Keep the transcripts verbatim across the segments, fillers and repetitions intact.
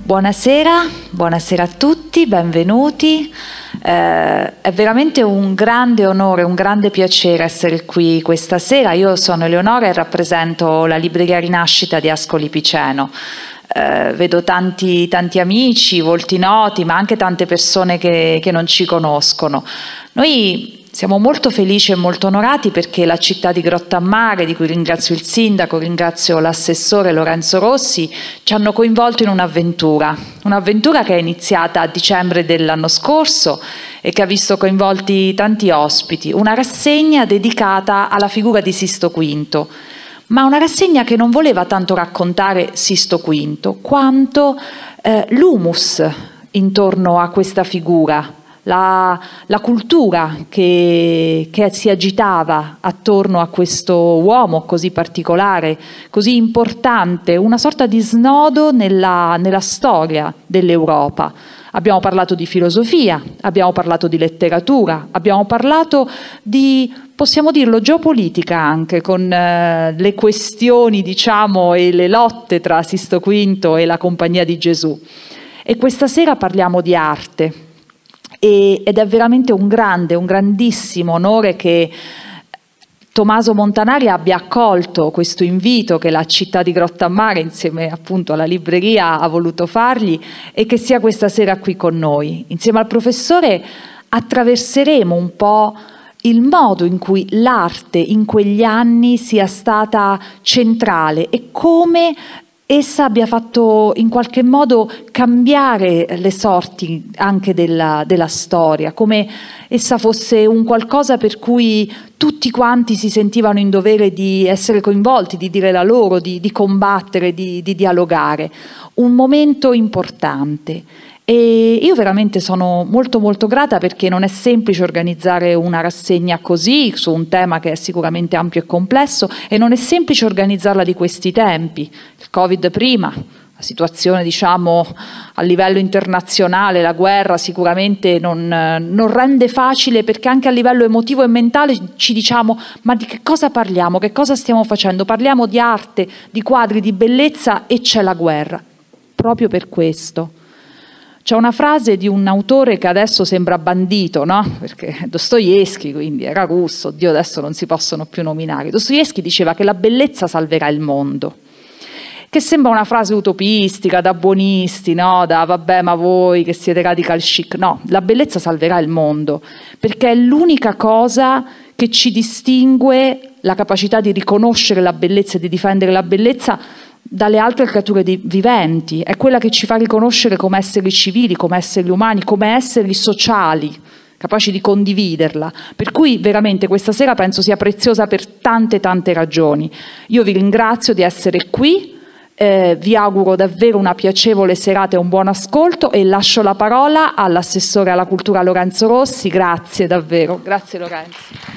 Buonasera, buonasera a tutti, benvenuti. Eh, è veramente un grande onore, un grande piacere essere qui questa sera. Io sono Eleonora e rappresento la Libreria Rinascita di Ascoli Piceno. Eh, vedo tanti, tanti amici, volti noti, ma anche tante persone che, che non ci conoscono. Noi siamo molto felici e molto onorati perché la città di Grottammare, di cui ringrazio il sindaco, ringrazio l'assessore Lorenzo Rossi, ci hanno coinvolto in un'avventura, un'avventura che è iniziata a dicembre dell'anno scorso e che ha visto coinvolti tanti ospiti, una rassegna dedicata alla figura di Sisto Quinto, ma una rassegna che non voleva tanto raccontare Sisto Quinto quanto eh, l'humus intorno a questa figura. La, la cultura che, che si agitava attorno a questo uomo così particolare, così importante, una sorta di snodo nella, nella storia dell'Europa. Abbiamo parlato di filosofia, abbiamo parlato di letteratura, abbiamo parlato di, possiamo dirlo, geopolitica anche, con eh, le questioni, diciamo, e le lotte tra Sisto Quinto e la Compagnia di Gesù. E questa sera parliamo di arte. Ed è veramente un grande, un grandissimo onore che Tommaso Montanari abbia accolto questo invito che la città di Grottammare insieme appunto alla libreria ha voluto fargli e che sia questa sera qui con noi. Insieme al professore attraverseremo un po' il modo in cui l'arte in quegli anni sia stata centrale e come essa abbia fatto in qualche modo cambiare le sorti anche della, della storia, come essa fosse un qualcosa per cui tutti quanti si sentivano in dovere di essere coinvolti, di dire la loro, di, di combattere, di, di dialogare. Un momento importante. E io veramente sono molto molto grata perché non è semplice organizzare una rassegna così su un tema che è sicuramente ampio e complesso e non è semplice organizzarla di questi tempi. Il Covid prima, la situazione diciamo a livello internazionale, la guerra sicuramente non, non rende facile perché anche a livello emotivo e mentale ci diciamo ma di che cosa parliamo, che cosa stiamo facendo? Parliamo di arte, di quadri, di bellezza e c'è la guerra. Proprio per questo. C'è una frase di un autore che adesso sembra bandito, no? Perché Dostoevskij, quindi era russo, Dio adesso non si possono più nominare. Dostoevskij diceva che la bellezza salverà il mondo, che sembra una frase utopistica, da buonisti, no? Da vabbè ma voi che siete radical chic. No, la bellezza salverà il mondo, perché è l'unica cosa che ci distingue, la capacità di riconoscere la bellezza e di difendere la bellezza dalle altre creature viventi, è quella che ci fa riconoscere come esseri civili, come esseri umani, come esseri sociali, capaci di condividerla. Per cui veramente questa sera penso sia preziosa per tante tante ragioni. Io vi ringrazio di essere qui, eh, vi auguro davvero una piacevole serata e un buon ascolto e lascio la parola all'assessore alla cultura Lorenzo Rossi. Grazie davvero, grazie Lorenzo.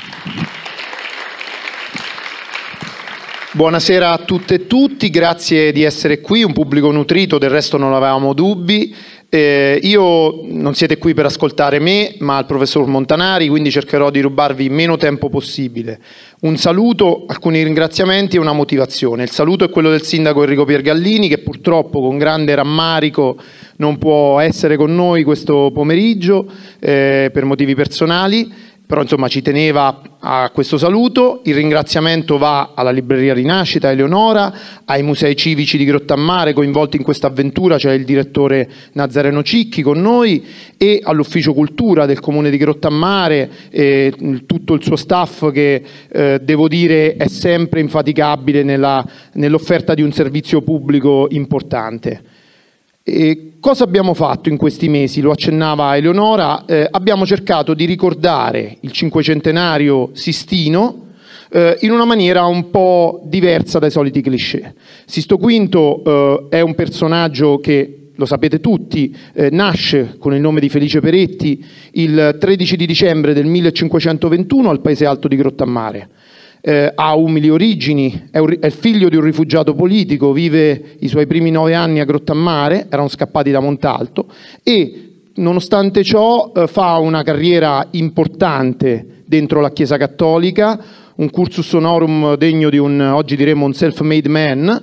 Buonasera a tutte e tutti, grazie di essere qui, un pubblico nutrito, del resto non avevamo dubbi. Eh, io non siete qui per ascoltare me, ma il professor Montanari, quindi cercherò di rubarvi meno tempo possibile. Un saluto, alcuni ringraziamenti e una motivazione. Il saluto è quello del sindaco Enrico Piergallini, che purtroppo con grande rammarico non può essere con noi questo pomeriggio eh, per motivi personali. Però insomma ci teneva a questo saluto. Il ringraziamento va alla Libreria Rinascita, Eleonora, ai musei civici di Grottammare coinvolti in questa avventura, cioè il direttore Nazareno Cicchi con noi, e all'Ufficio Cultura del Comune di Grottammare, e tutto il suo staff che eh, devo dire è sempre infaticabile nella, nell'offerta di un servizio pubblico importante. E cosa abbiamo fatto in questi mesi? Lo accennava Eleonora, eh, abbiamo cercato di ricordare il cinquecentenario Sistino eh, in una maniera un po' diversa dai soliti cliché. Sisto Quinto eh, è un personaggio che, lo sapete tutti, eh, nasce con il nome di Felice Peretti il tredici di dicembre del millecinquecentoventuno al Paese Alto di Grottammare. Eh, ha umili origini, è, un, è il figlio di un rifugiato politico, vive i suoi primi nove anni a Grottammare, erano scappati da Montalto e nonostante ciò eh, fa una carriera importante dentro la Chiesa Cattolica, un cursus honorum degno di un, oggi diremmo, un self-made man,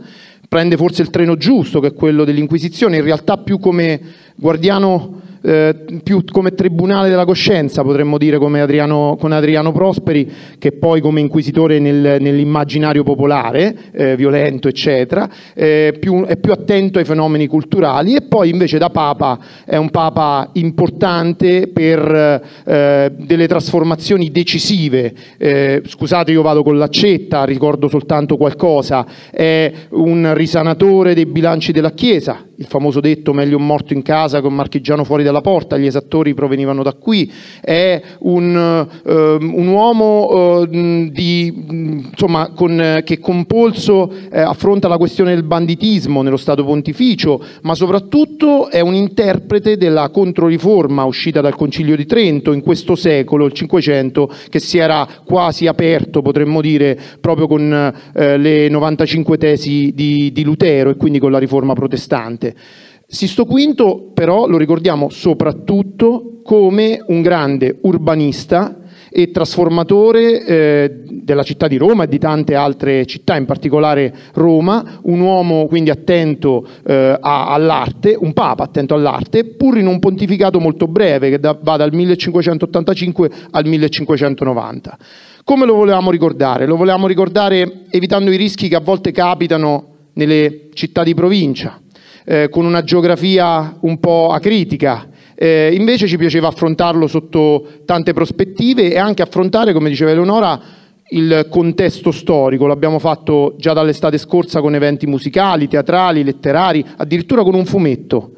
prende forse il treno giusto, che è quello dell'Inquisizione, in realtà più come guardiano, eh, più come tribunale della coscienza, potremmo dire, come Adriano, con Adriano Prosperi, che poi come inquisitore nel, nell'immaginario popolare, eh, violento, eccetera, eh, più, è più attento ai fenomeni culturali, e poi invece da Papa è un Papa importante per eh, delle trasformazioni decisive. Eh, scusate, io vado con l'accetta, ricordo soltanto qualcosa: è un risanatore dei bilanci della Chiesa, il famoso detto meglio un morto in casa che un marchigiano fuori dalla porta, gli esattori provenivano da qui. È un, uh, un uomo uh, di, insomma, con, che con polso eh, affronta la questione del banditismo nello Stato Pontificio, ma soprattutto è un interprete della Controriforma uscita dal Concilio di Trento in questo secolo, il Cinquecento, che si era quasi aperto, potremmo dire, proprio con eh, le novantacinque tesi di, di Lutero, e quindi con la Riforma protestante. Sisto Quinto però lo ricordiamo soprattutto come un grande urbanista e trasformatore eh, della città di Roma e di tante altre città, in particolare Roma, un uomo quindi attento eh, a, all'arte, un papa attento all'arte, pur in un pontificato molto breve che da, va dal millecinquecentottantacinque al millecinquecentonovanta. Come lo volevamo ricordare? Lo volevamo ricordare evitando i rischi che a volte capitano nelle città di provincia, eh, con una geografia un po' acritica. Eh, invece ci piaceva affrontarlo sotto tante prospettive e anche affrontare, come diceva Eleonora, il contesto storico. L'abbiamo fatto già dall'estate scorsa con eventi musicali, teatrali, letterari, addirittura con un fumetto.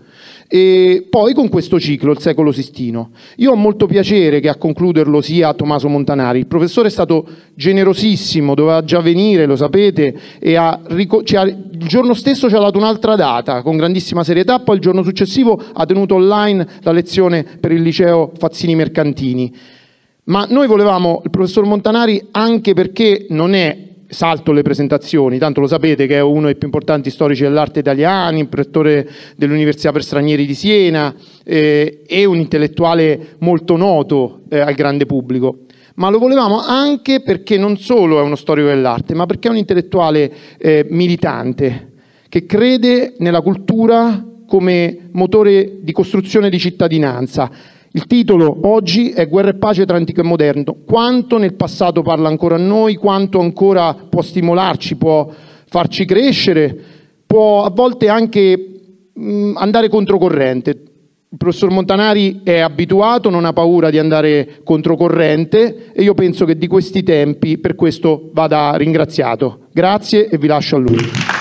E poi con questo ciclo, il secolo Sistino. Io ho molto piacere che a concluderlo sia Tommaso Montanari. Il professore è stato generosissimo, doveva già venire, lo sapete, e ha, ci ha, il giorno stesso ci ha dato un'altra data con grandissima serietà, poi il giorno successivo ha tenuto online la lezione per il liceo Fazzini Mercantini. Ma noi volevamo il professor Montanari anche perché non è, salto le presentazioni, tanto lo sapete che è uno dei più importanti storici dell'arte italiani, prettore dell'Università per Stranieri di Siena, eh, e un intellettuale molto noto eh, al grande pubblico. Ma lo volevamo anche perché non solo è uno storico dell'arte, ma perché è un intellettuale eh, militante, che crede nella cultura come motore di costruzione di cittadinanza. Il titolo oggi è Guerra e pace tra antico e moderno. Quanto nel passato parla ancora a noi, quanto ancora può stimolarci, può farci crescere, può a volte anche mh, andare controcorrente. Il professor Montanari è abituato, non ha paura di andare controcorrente, e io penso che di questi tempi per questo vada ringraziato. Grazie e vi lascio a lui.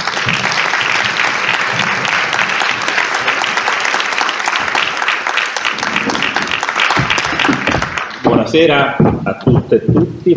Buonasera a tutte e tutti.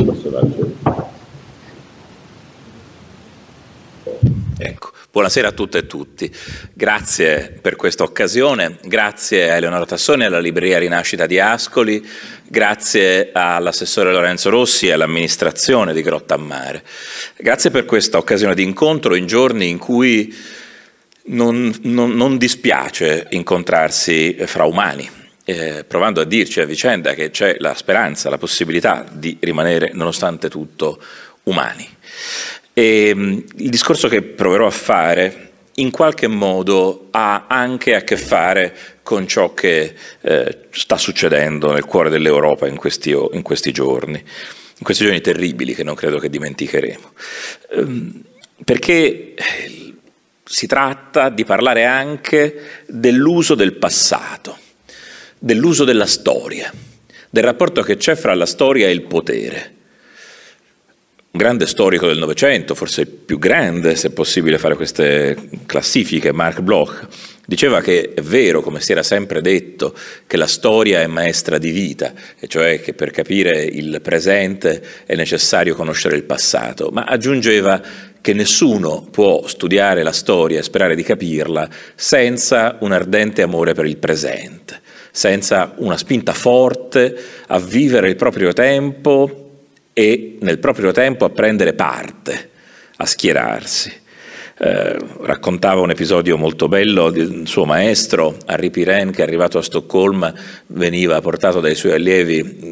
Ecco, buonasera a tutte e tutti. Grazie per questa occasione, grazie a Eleonora Tassoni e alla Libreria Rinascita di Ascoli, grazie all'assessore Lorenzo Rossi e all'amministrazione di Grotta a Mare. Grazie per questa occasione di incontro in giorni in cui non, non, non dispiace incontrarsi fra umani. Eh, provando a dirci a vicenda che c'è la speranza, la possibilità di rimanere nonostante tutto umani. E, mh, il discorso che proverò a fare in qualche modo ha anche a che fare con ciò che eh, sta succedendo nel cuore dell'Europa in questi, in questi giorni, in questi giorni terribili che non credo che dimenticheremo. Ehm, perché si tratta di parlare anche dell'uso del passato, dell'uso della storia, del rapporto che c'è fra la storia e il potere. Un grande storico del Novecento, forse il più grande, se è possibile fare queste classifiche, Marc Bloch, diceva che è vero, come si era sempre detto, che la storia è maestra di vita, e cioè che per capire il presente è necessario conoscere il passato, ma aggiungeva che nessuno può studiare la storia e sperare di capirla senza un ardente amore per il presente, senza una spinta forte a vivere il proprio tempo e nel proprio tempo a prendere parte, a schierarsi. Eh, raccontava un episodio molto bello del suo maestro, Henri Pirenne, che arrivato a Stoccolma veniva portato dai suoi allievi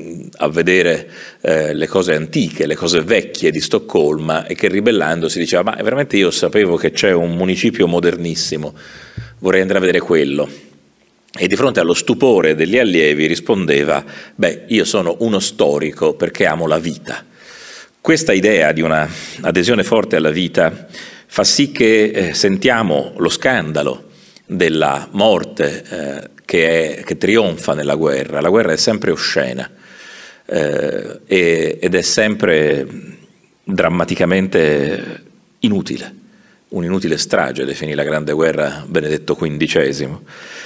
a vedere eh, le cose antiche, le cose vecchie di Stoccolma, e che ribellandosi diceva: ma veramente io sapevo che c'è un municipio modernissimo, vorrei andare a vedere quello. E di fronte allo stupore degli allievi rispondeva: beh, io sono uno storico perché amo la vita. Questa idea di una adesione forte alla vita fa sì che eh, sentiamo lo scandalo della morte eh, che, è, che trionfa nella guerra. La guerra è sempre oscena eh, e, ed è sempre drammaticamente inutile. Un'inutile strage definì la Grande Guerra Benedetto quindicesimo.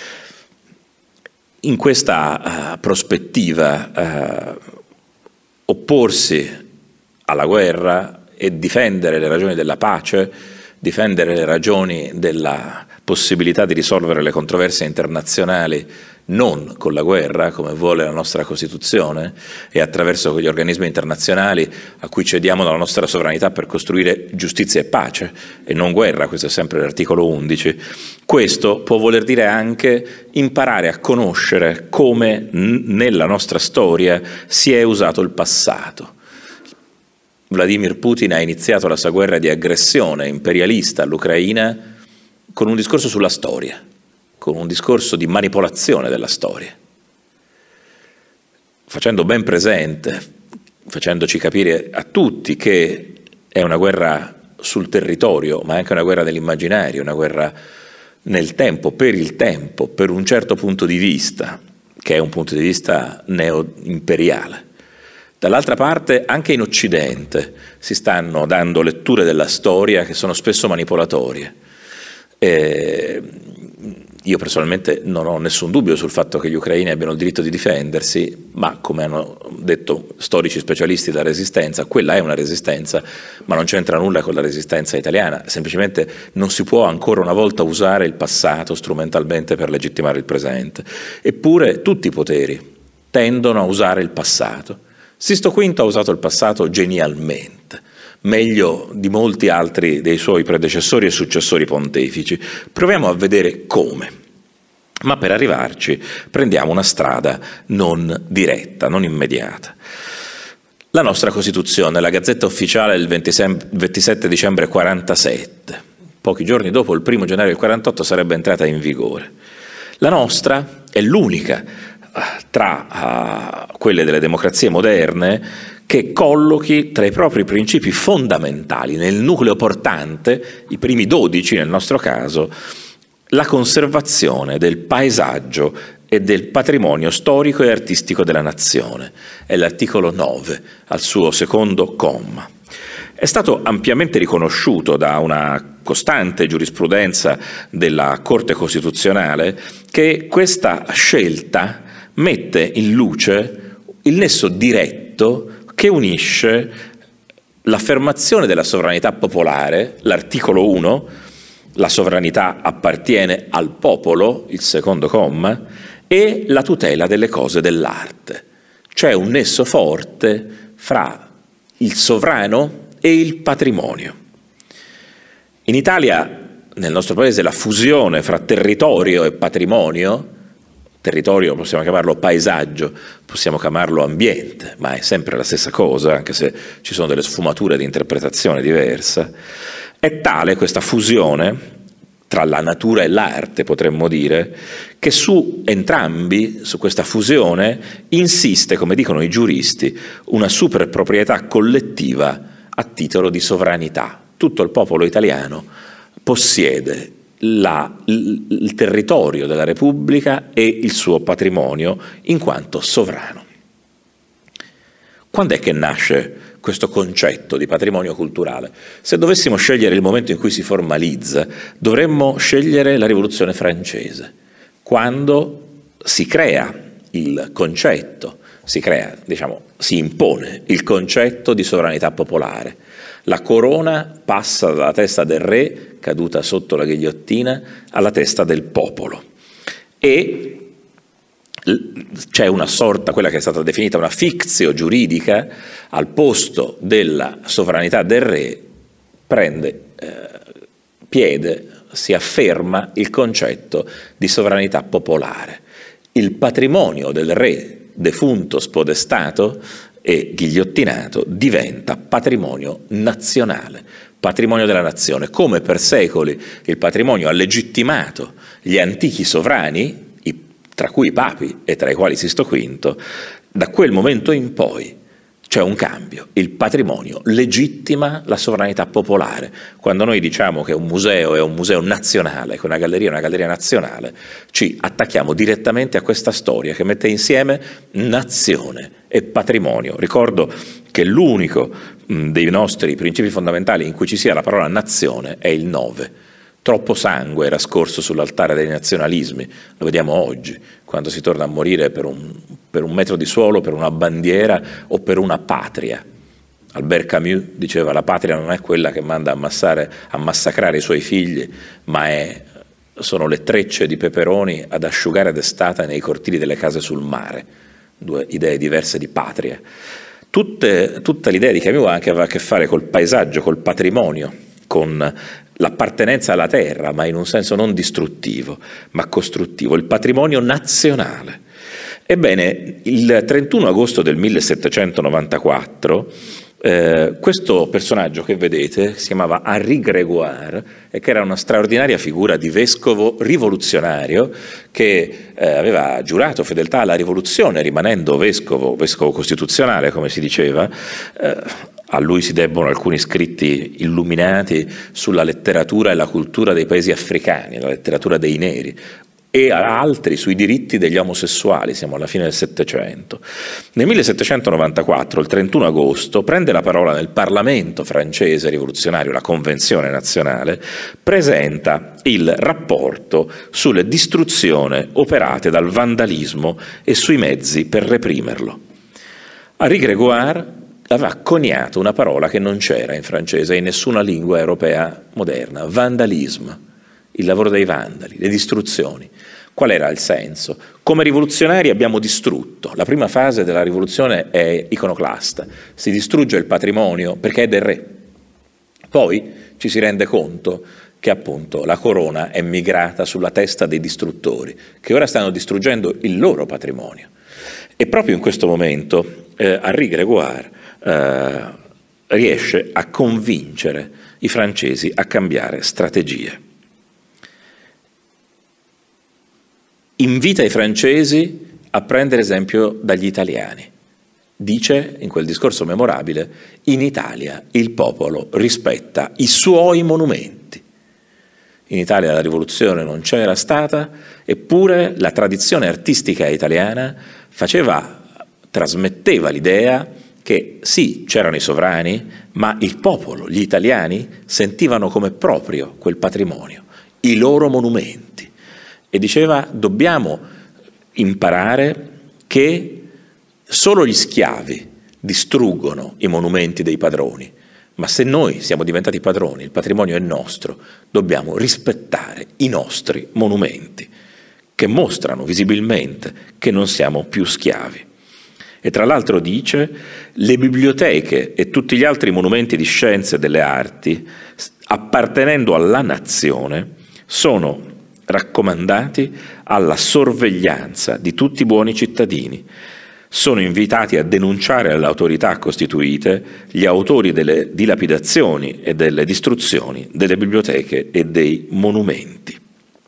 In questa uh, prospettiva uh, opporsi alla guerra e difendere le ragioni della pace, difendere le ragioni della possibilità di risolvere le controversie internazionali non con la guerra, come vuole la nostra Costituzione, e attraverso quegli organismi internazionali a cui cediamo la nostra sovranità per costruire giustizia e pace, e non guerra, questo è sempre l'articolo undici. Questo può voler dire anche imparare a conoscere come nella nostra storia si è usato il passato. Vladimir Putin ha iniziato la sua guerra di aggressione imperialista all'Ucraina con un discorso sulla storia, con un discorso di manipolazione della storia, facendo ben presente, facendoci capire a tutti che è una guerra sul territorio, ma anche una guerra nell'immaginario, una guerra nel tempo, per il tempo, per un certo punto di vista, che è un punto di vista neo-imperiale. Dall'altra parte, anche in Occidente si stanno dando letture della storia che sono spesso manipolatorie. Eh, io personalmente non ho nessun dubbio sul fatto che gli ucraini abbiano il diritto di difendersi, ma come hanno detto storici specialisti della resistenza, quella è una resistenza, ma non c'entra nulla con la resistenza italiana. Semplicemente non si può ancora una volta usare il passato strumentalmente per legittimare il presente. Eppure tutti i poteri tendono a usare il passato. Sisto quinto ha usato il passato genialmente, meglio di molti altri dei suoi predecessori e successori pontefici. Proviamo a vedere come, ma per arrivarci prendiamo una strada non diretta, non immediata. La nostra Costituzione, la Gazzetta Ufficiale del ventisette dicembre quarantasette, pochi giorni dopo il primo gennaio del quarantotto sarebbe entrata in vigore. La nostra è l'unica tra uh, quelle delle democrazie moderne che collochi tra i propri principi fondamentali, nel nucleo portante, i primi dodici nel nostro caso, la conservazione del paesaggio e del patrimonio storico e artistico della nazione. È l'articolo nove, al suo secondo comma. È stato ampiamente riconosciuto da una costante giurisprudenza della Corte Costituzionale che questa scelta mette in luce il nesso diretto che unisce l'affermazione della sovranità popolare, l'articolo uno, la sovranità appartiene al popolo, il secondo comma, e la tutela delle cose dell'arte. C'è un nesso forte fra il sovrano e il patrimonio. In Italia, nel nostro paese, la fusione fra territorio e patrimonio, territorio possiamo chiamarlo paesaggio, possiamo chiamarlo ambiente, ma è sempre la stessa cosa, anche se ci sono delle sfumature di interpretazione diversa. È tale questa fusione tra la natura e l'arte, potremmo dire, che su entrambi, su questa fusione, insiste, come dicono i giuristi, una superproprietà collettiva a titolo di sovranità. Tutto il popolo italiano possiede La, il, il territorio della Repubblica e il suo patrimonio in quanto sovrano. Quando è che nasce questo concetto di patrimonio culturale? Se dovessimo scegliere il momento in cui si formalizza, dovremmo scegliere la Rivoluzione francese, quando si crea il concetto, si crea, diciamo, si impone il concetto di sovranità popolare. La corona passa dalla testa del re, caduta sotto la ghigliottina, alla testa del popolo. E c'è una sorta, quella che è stata definita una fictio giuridica, al posto della sovranità del re prende eh, piede, si afferma il concetto di sovranità popolare. Il patrimonio del re, defunto, spodestato e ghigliottinato, diventa patrimonio nazionale, patrimonio della nazione, come per secoli il patrimonio ha legittimato gli antichi sovrani, tra cui i papi e tra i quali Sisto quinto, da quel momento in poi c'è un cambio, il patrimonio legittima la sovranità popolare. Quando noi diciamo che un museo è un museo nazionale, che una galleria è una galleria nazionale, ci attacchiamo direttamente a questa storia che mette insieme nazione e patrimonio. Ricordo che l'unico mh, dei nostri principi fondamentali in cui ci sia la parola nazione è il nove. Troppo sangue era scorso sull'altare dei nazionalismi, lo vediamo oggi, quando si torna a morire per un, per un metro di suolo, per una bandiera o per una patria. Albert Camus diceva: la patria non è quella che manda a, ammassare, a massacrare i suoi figli, ma è, sono le trecce di peperoni ad asciugare d'estate nei cortili delle case sul mare. Due idee diverse di patria. Tutte, tutta l'idea di Camus anche aveva a che fare col paesaggio, col patrimonio, con l'appartenenza alla terra, ma in un senso non distruttivo, ma costruttivo, il patrimonio nazionale. Ebbene, il trentuno agosto del millesettecentonovantaquattro, eh, questo personaggio che vedete si chiamava Henri Grégoire e che era una straordinaria figura di vescovo rivoluzionario che eh, aveva giurato fedeltà alla rivoluzione, rimanendo vescovo, vescovo costituzionale, come si diceva. eh, A lui si debbono alcuni scritti illuminati sulla letteratura e la cultura dei paesi africani, la letteratura dei neri, e a altri sui diritti degli omosessuali, siamo alla fine del Settecento. Nel millesettecentonovantaquattro, il trentuno agosto, prende la parola nel Parlamento francese rivoluzionario, la Convenzione nazionale, presenta il rapporto sulle distruzioni operate dal vandalismo e sui mezzi per reprimerlo. Henri Grégoire aveva coniato una parola che non c'era in francese e in nessuna lingua europea moderna: vandalisme, il lavoro dei vandali, le distruzioni. Qual era il senso? Come rivoluzionari abbiamo distrutto. La prima fase della rivoluzione è iconoclasta, si distrugge il patrimonio perché è del re. Poi ci si rende conto che appunto la corona è migrata sulla testa dei distruttori, che ora stanno distruggendo il loro patrimonio. E proprio in questo momento eh, Henri Grégoire eh, riesce a convincere i francesi a cambiare strategie. Invita i francesi a prendere esempio dagli italiani. Dice in quel discorso memorabile: in Italia il popolo rispetta i suoi monumenti. In Italia la rivoluzione non c'era stata, eppure la tradizione artistica italiana faceva, trasmetteva l'idea che sì, c'erano i sovrani, ma il popolo, gli italiani, sentivano come proprio quel patrimonio, i loro monumenti. E diceva: dobbiamo imparare che solo gli schiavi distruggono i monumenti dei padroni, ma se noi siamo diventati padroni, il patrimonio è nostro, dobbiamo rispettare i nostri monumenti, che mostrano visibilmente che non siamo più schiavi. E tra l'altro dice: le biblioteche e tutti gli altri monumenti di scienze e delle arti, appartenendo alla nazione, sono raccomandati alla sorveglianza di tutti i buoni cittadini. Sono invitati a denunciare alle autorità costituite gli autori delle dilapidazioni e delle distruzioni delle biblioteche e dei monumenti.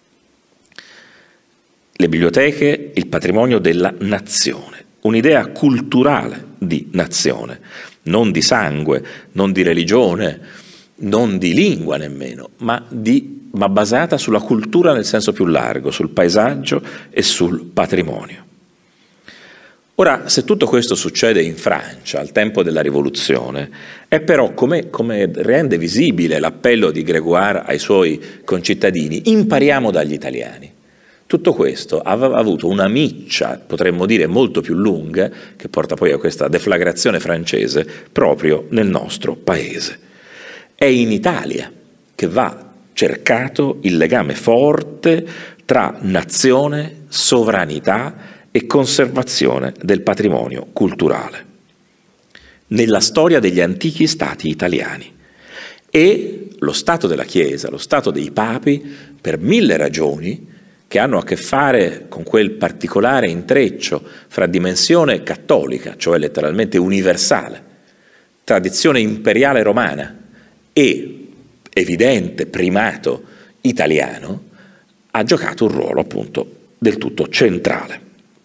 Le biblioteche, il patrimonio della nazione, un'idea culturale di nazione, non di sangue, non di religione, non di lingua nemmeno, ma, di, ma basata sulla cultura nel senso più largo, sul paesaggio e sul patrimonio. Ora, se tutto questo succede in Francia al tempo della rivoluzione, è però come, come rende visibile l'appello di Grégoire ai suoi concittadini: impariamo dagli italiani. Tutto questo aveva avuto una miccia, potremmo dire molto più lunga, che porta poi a questa deflagrazione francese proprio nel nostro paese. È in Italia che va cercato il legame forte tra nazione, sovranità e conservazione del patrimonio culturale nella storia degli antichi stati italiani. E lo stato della Chiesa, lo stato dei papi, per mille ragioni, che hanno a che fare con quel particolare intreccio fra dimensione cattolica, cioè letteralmente universale, tradizione imperiale romana e evidente primato italiano, ha giocato un ruolo appunto del tutto centrale.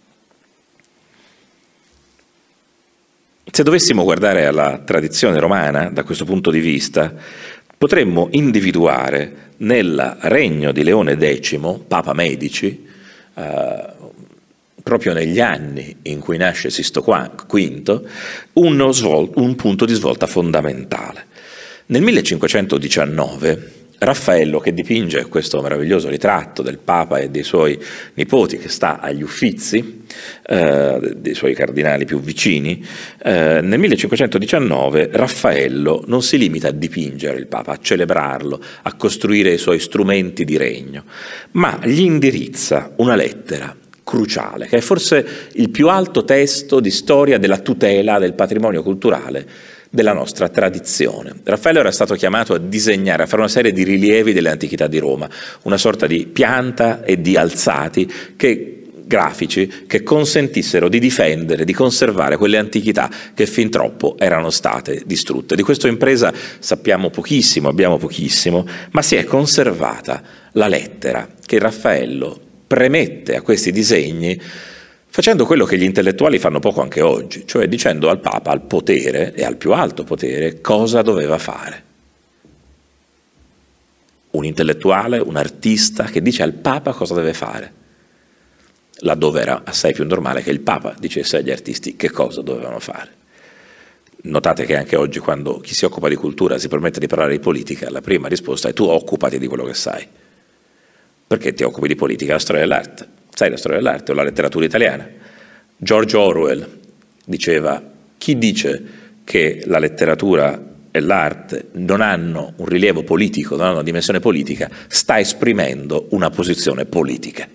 Se dovessimo guardare alla tradizione romana da questo punto di vista, potremmo individuare nel regno di Leone decimo, Papa Medici, eh, proprio negli anni in cui nasce Sisto quinto, uno svol- un punto di svolta fondamentale. Nel millecinquecentodiciannove Raffaello, che dipinge questo meraviglioso ritratto del Papa e dei suoi nipoti, che sta agli Uffizi, eh, dei suoi cardinali più vicini, eh, nel millecinquecentodiciannove Raffaello non si limita a dipingere il Papa, a celebrarlo, a costruire i suoi strumenti di regno, ma gli indirizza una lettera cruciale, che è forse il più alto testo di storia della tutela del patrimonio culturale della nostra tradizione. Raffaello era stato chiamato a disegnare, a fare una serie di rilievi delle antichità di Roma, una sorta di pianta e di alzati che, grafici che consentissero di difendere, di conservare quelle antichità che fin troppo erano state distrutte. Di questa impresa sappiamo pochissimo, abbiamo pochissimo, ma si è conservata la lettera che Raffaello premette a questi disegni, facendo quello che gli intellettuali fanno poco anche oggi, cioè dicendo al Papa, al potere e al più alto potere, cosa doveva fare. Un intellettuale, un artista che dice al Papa cosa deve fare, laddove era assai più normale che il Papa dicesse agli artisti che cosa dovevano fare. Notate che anche oggi, quando chi si occupa di cultura si permette di parlare di politica, la prima risposta è: tu occupati di quello che sai. Perché ti occupi di politica? La storia dell'arte. Sai la storia dell'arte o la letteratura italiana? George Orwell diceva: chi dice che la letteratura e l'arte non hanno un rilievo politico, non hanno una dimensione politica, sta esprimendo una posizione politica.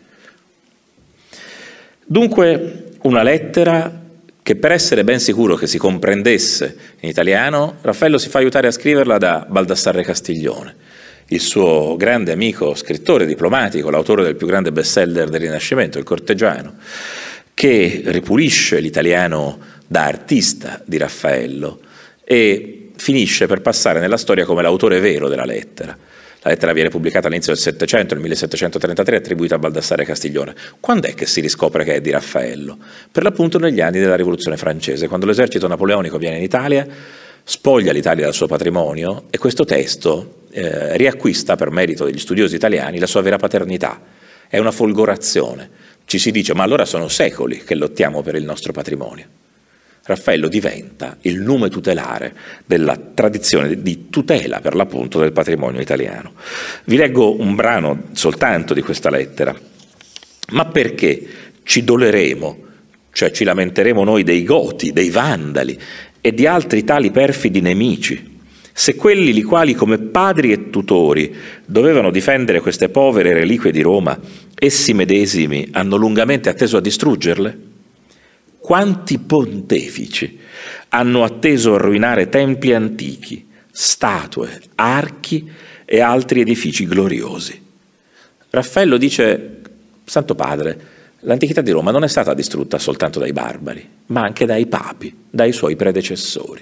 Dunque una lettera che, per essere ben sicuro che si comprendesse in italiano, Raffaello si fa aiutare a scriverla da Baldassarre Castiglione, il suo grande amico scrittore diplomatico, l'autore del più grande bestseller del Rinascimento, Il Corteggiano, che ripulisce l'italiano da artista di Raffaello e finisce per passare nella storia come l'autore vero della lettera. La lettera viene pubblicata all'inizio del Settecento, nel millesettecentotrentatré, attribuita a Baldassarre Castiglione. Quando è che si riscopre che è di Raffaello? Per l'appunto negli anni della Rivoluzione francese, quando l'esercito napoleonico viene in Italia, spoglia l'Italia dal suo patrimonio e questo testo eh, riacquista, per merito degli studiosi italiani, la sua vera paternità. È una folgorazione. Ci si dice: ma allora sono secoli che lottiamo per il nostro patrimonio. Raffaello diventa il nume tutelare della tradizione di tutela, per l'appunto, del patrimonio italiano. Vi leggo un brano soltanto di questa lettera. Ma perché ci doleremo, cioè ci lamenteremo noi dei Goti, dei Vandali e di altri tali perfidi nemici, se quelli li quali come padri e tutori dovevano difendere queste povere reliquie di Roma, essi medesimi hanno lungamente atteso a distruggerle? Quanti pontefici hanno atteso a rovinare templi antichi, statue, archi e altri edifici gloriosi? Raffaello dice: Santo Padre, l'antichità di Roma non è stata distrutta soltanto dai barbari, ma anche dai papi, dai suoi predecessori.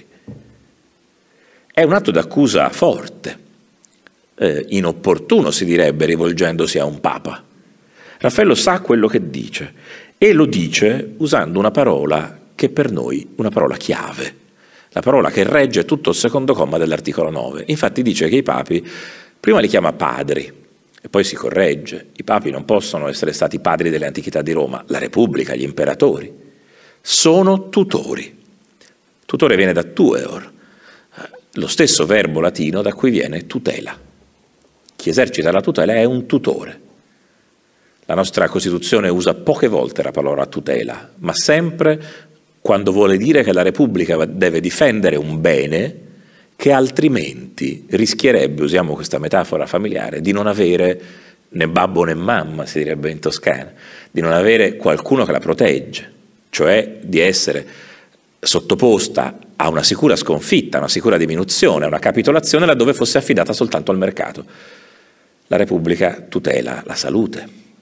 È un atto d'accusa forte, eh, inopportuno si direbbe, rivolgendosi a un papa. Raffaello sa quello che dice e lo dice usando una parola che per noi è una parola chiave, la parola che regge tutto il secondo comma dell'articolo nove. Infatti dice che i papi prima li chiama padri e poi si corregge: i papi non possono essere stati padri delle antichità di Roma, la Repubblica, gli imperatori, sono tutori. Tutore viene da tueor, lo stesso verbo latino da cui viene tutela. Chi esercita la tutela è un tutore. La nostra Costituzione usa poche volte la parola tutela, ma sempre quando vuole dire che la Repubblica deve difendere un bene che altrimenti rischierebbe, usiamo questa metafora familiare, di non avere né babbo né mamma, si direbbe in Toscana, di non avere qualcuno che la protegge, cioè di essere sottoposta a una sicura sconfitta, a una sicura diminuzione, a una capitolazione laddove fosse affidata soltanto al mercato. La Repubblica tutela la salute,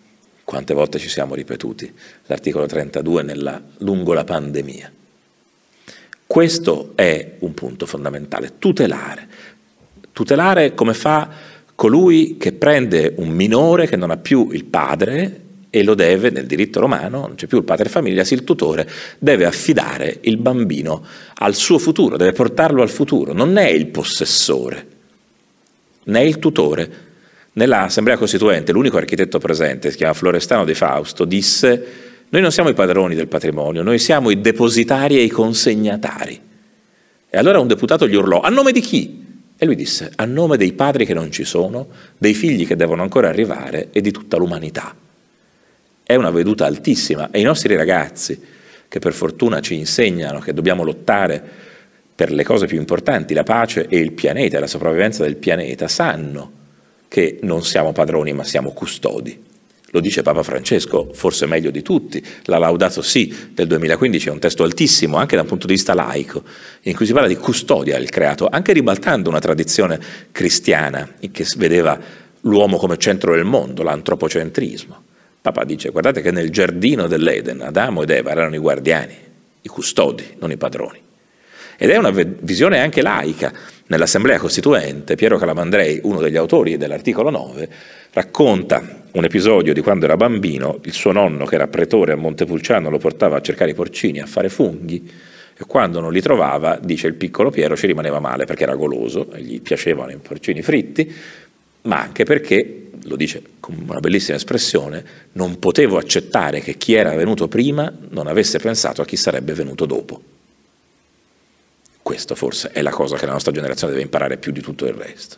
Quante volte ci siamo ripetuti l'articolo trentadue nella, lungo la pandemia. Questo è un punto fondamentale, tutelare. Tutelare come fa colui che prende un minore che non ha più il padre e lo deve, nel diritto romano, non c'è più il padre famiglia, sì, il tutore deve affidare il bambino al suo futuro, deve portarlo al futuro, non è il possessore, né il tutore. Nell'Assemblea Costituente l'unico architetto presente, si chiama Florestano De Fausto, disse: noi non siamo i padroni del patrimonio, noi siamo i depositari e i consegnatari. E allora un deputato gli urlò: a nome di chi? E lui disse: a nome dei padri che non ci sono, dei figli che devono ancora arrivare e di tutta l'umanità. È una veduta altissima e i nostri ragazzi, che per fortuna ci insegnano che dobbiamo lottare per le cose più importanti, la pace e il pianeta e la sopravvivenza del pianeta, sanno che non siamo padroni ma siamo custodi. Lo dice Papa Francesco, forse meglio di tutti. La Laudato Si del duemilaquindici è un testo altissimo anche da un punto di vista laico, in cui si parla di custodia del creato, anche ribaltando una tradizione cristiana che vedeva l'uomo come centro del mondo, l'antropocentrismo. Papa dice: guardate che nel giardino dell'Eden Adamo ed Eva erano i guardiani, i custodi, non i padroni. Ed è una visione anche laica. Nell'Assemblea Costituente Piero Calamandrei, uno degli autori dell'articolo nove, racconta un episodio di quando era bambino. Il suo nonno, che era pretore a Montepulciano, lo portava a cercare i porcini, a fare funghi, e quando non li trovava, dice, il piccolo Piero ci rimaneva male perché era goloso e gli piacevano i porcini fritti, ma anche perché, lo dice con una bellissima espressione, non potevo accettare che chi era venuto prima non avesse pensato a chi sarebbe venuto dopo. Questo forse è la cosa che la nostra generazione deve imparare più di tutto il resto.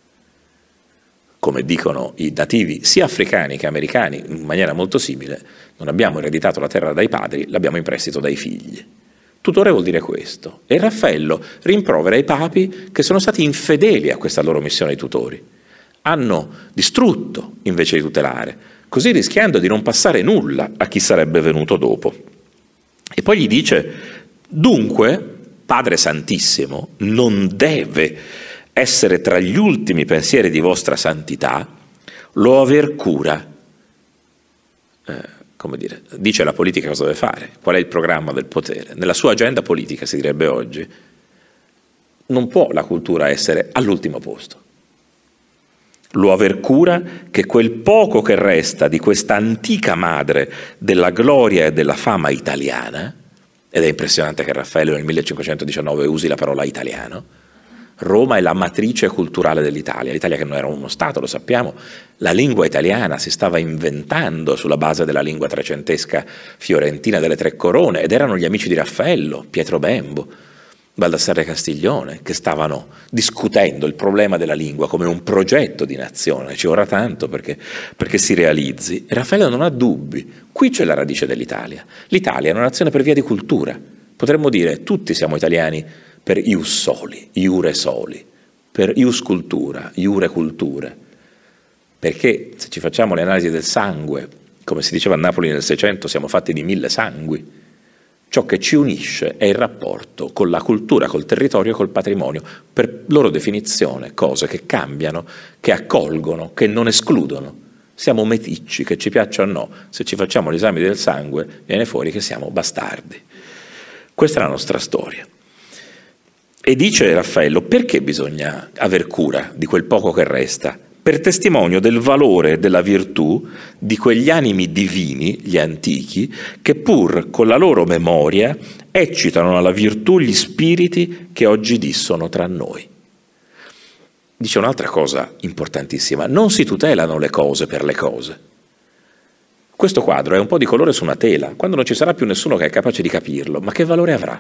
Come dicono i nativi sia africani che americani in maniera molto simile, non abbiamo ereditato la terra dai padri, l'abbiamo in prestito dai figli. Tutore vuol dire questo. E Raffaello rimprovera i papi che sono stati infedeli a questa loro missione di tutori. Hanno distrutto invece di tutelare, così rischiando di non passare nulla a chi sarebbe venuto dopo. E poi gli dice: dunque, Padre Santissimo, non deve essere tra gli ultimi pensieri di vostra santità lo aver cura. Eh, come dire, dice la politica cosa deve fare, qual è il programma del potere. Nella sua agenda politica, si direbbe oggi, non può la cultura essere all'ultimo posto. Lo aver cura che quel poco che resta di questa antica madre della gloria e della fama italiana, ed è impressionante che Raffaello nel millecinquecentodiciannove usi la parola italiano. Roma è la matrice culturale dell'Italia, l'Italia che non era uno Stato, lo sappiamo, la lingua italiana si stava inventando sulla base della lingua trecentesca fiorentina delle Tre Corone, ed erano gli amici di Raffaello, Pietro Bembo, Baldassarre Castiglione, che stavano discutendo il problema della lingua come un progetto di nazione. Ci vorrà tanto perché, perché si realizzi. E Raffaello non ha dubbi. Qui c'è la radice dell'Italia. L'Italia è una nazione per via di cultura. Potremmo dire tutti siamo italiani per ius soli, iure soli, per ius cultura, iure culture. Perché se ci facciamo le analisi del sangue, come si diceva a Napoli nel Seicento, siamo fatti di mille sangui. Ciò che ci unisce è il rapporto con la cultura, col territorio e col patrimonio, per loro definizione cose che cambiano, che accolgono, che non escludono. Siamo meticci, che ci piaccia o no, se ci facciamo gli esami del sangue viene fuori che siamo bastardi. Questa è la nostra storia. E dice Raffaello: perché bisogna aver cura di quel poco che resta? Per testimonio del valore e della virtù di quegli animi divini, gli antichi, che pur con la loro memoria eccitano alla virtù gli spiriti che oggi dissono tra noi. Dice un'altra cosa importantissima: non si tutelano le cose per le cose. Questo quadro è un po' di colore su una tela, quando non ci sarà più nessuno che è capace di capirlo, ma che valore avrà?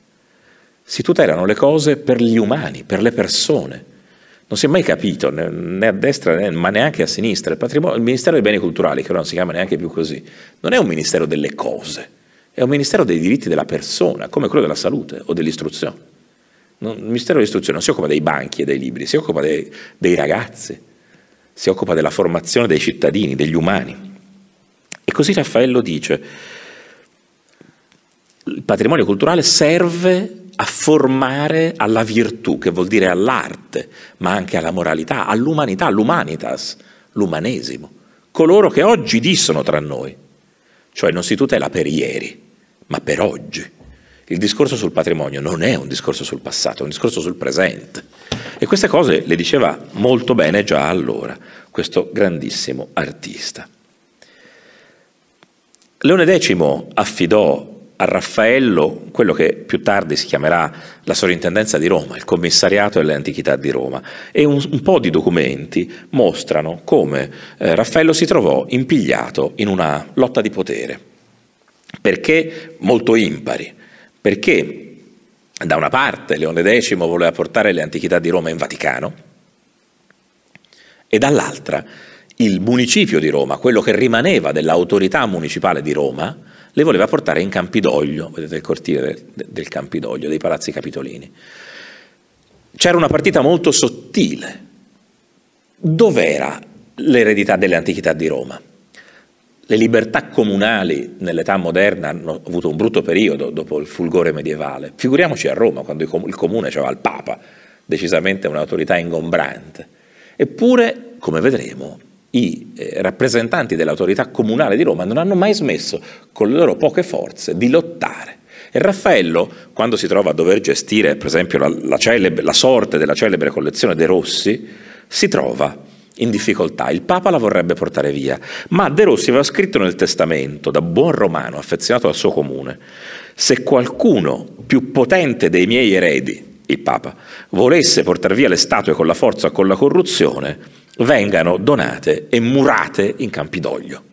Si tutelano le cose per gli umani, per le persone. Non si è mai capito, né a destra né, ma neanche a sinistra. Il, patrimonio, il Ministero dei Beni Culturali, che ora non si chiama neanche più così, non è un ministero delle cose, è un ministero dei diritti della persona, come quello della salute o dell'istruzione. Il Ministero dell'Istruzione non si occupa dei banchi e dei libri, si occupa dei, dei ragazzi, si occupa della formazione dei cittadini, degli umani. E così Raffaello dice: il patrimonio culturale serve a formare alla virtù, che vuol dire all'arte, ma anche alla moralità, all'umanità, all'humanitas, l'umanesimo. coloro che oggi dissono tra noi, cioè non si tutela per ieri, ma per oggi. Il discorso sul patrimonio non è un discorso sul passato, è un discorso sul presente. E queste cose le diceva molto bene già allora questo grandissimo artista. Leone X affidò a Raffaello quello che più tardi si chiamerà la Sovrintendenza di Roma, il Commissariato delle Antichità di Roma, e un, un po' di documenti mostrano come eh, Raffaello si trovò impigliato in una lotta di potere, perché molto impari, perché da una parte Leone X voleva portare le Antichità di Roma in Vaticano e dall'altra il municipio di Roma, quello che rimaneva dell'autorità municipale di Roma, le voleva portare in Campidoglio, vedete il cortile del, del Campidoglio, dei Palazzi Capitolini. C'era una partita molto sottile. Dov'era l'eredità delle Antichità di Roma? Le libertà comunali nell'età moderna hanno avuto un brutto periodo dopo il fulgore medievale. Figuriamoci a Roma, quando il comune c'aveva il Papa, decisamente un'autorità ingombrante. Eppure, come vedremo, i eh, rappresentanti dell'autorità comunale di Roma non hanno mai smesso, con le loro poche forze, di lottare. E Raffaello, quando si trova a dover gestire, per esempio, la, la, celebre, la sorte della celebre collezione De Rossi, si trova in difficoltà. Il Papa la vorrebbe portare via, ma De Rossi aveva scritto nel testamento, da buon romano affezionato al suo comune: se qualcuno più potente dei miei eredi, il Papa, volesse portare via le statue con la forza o con la corruzione, vengano donate e murate in Campidoglio.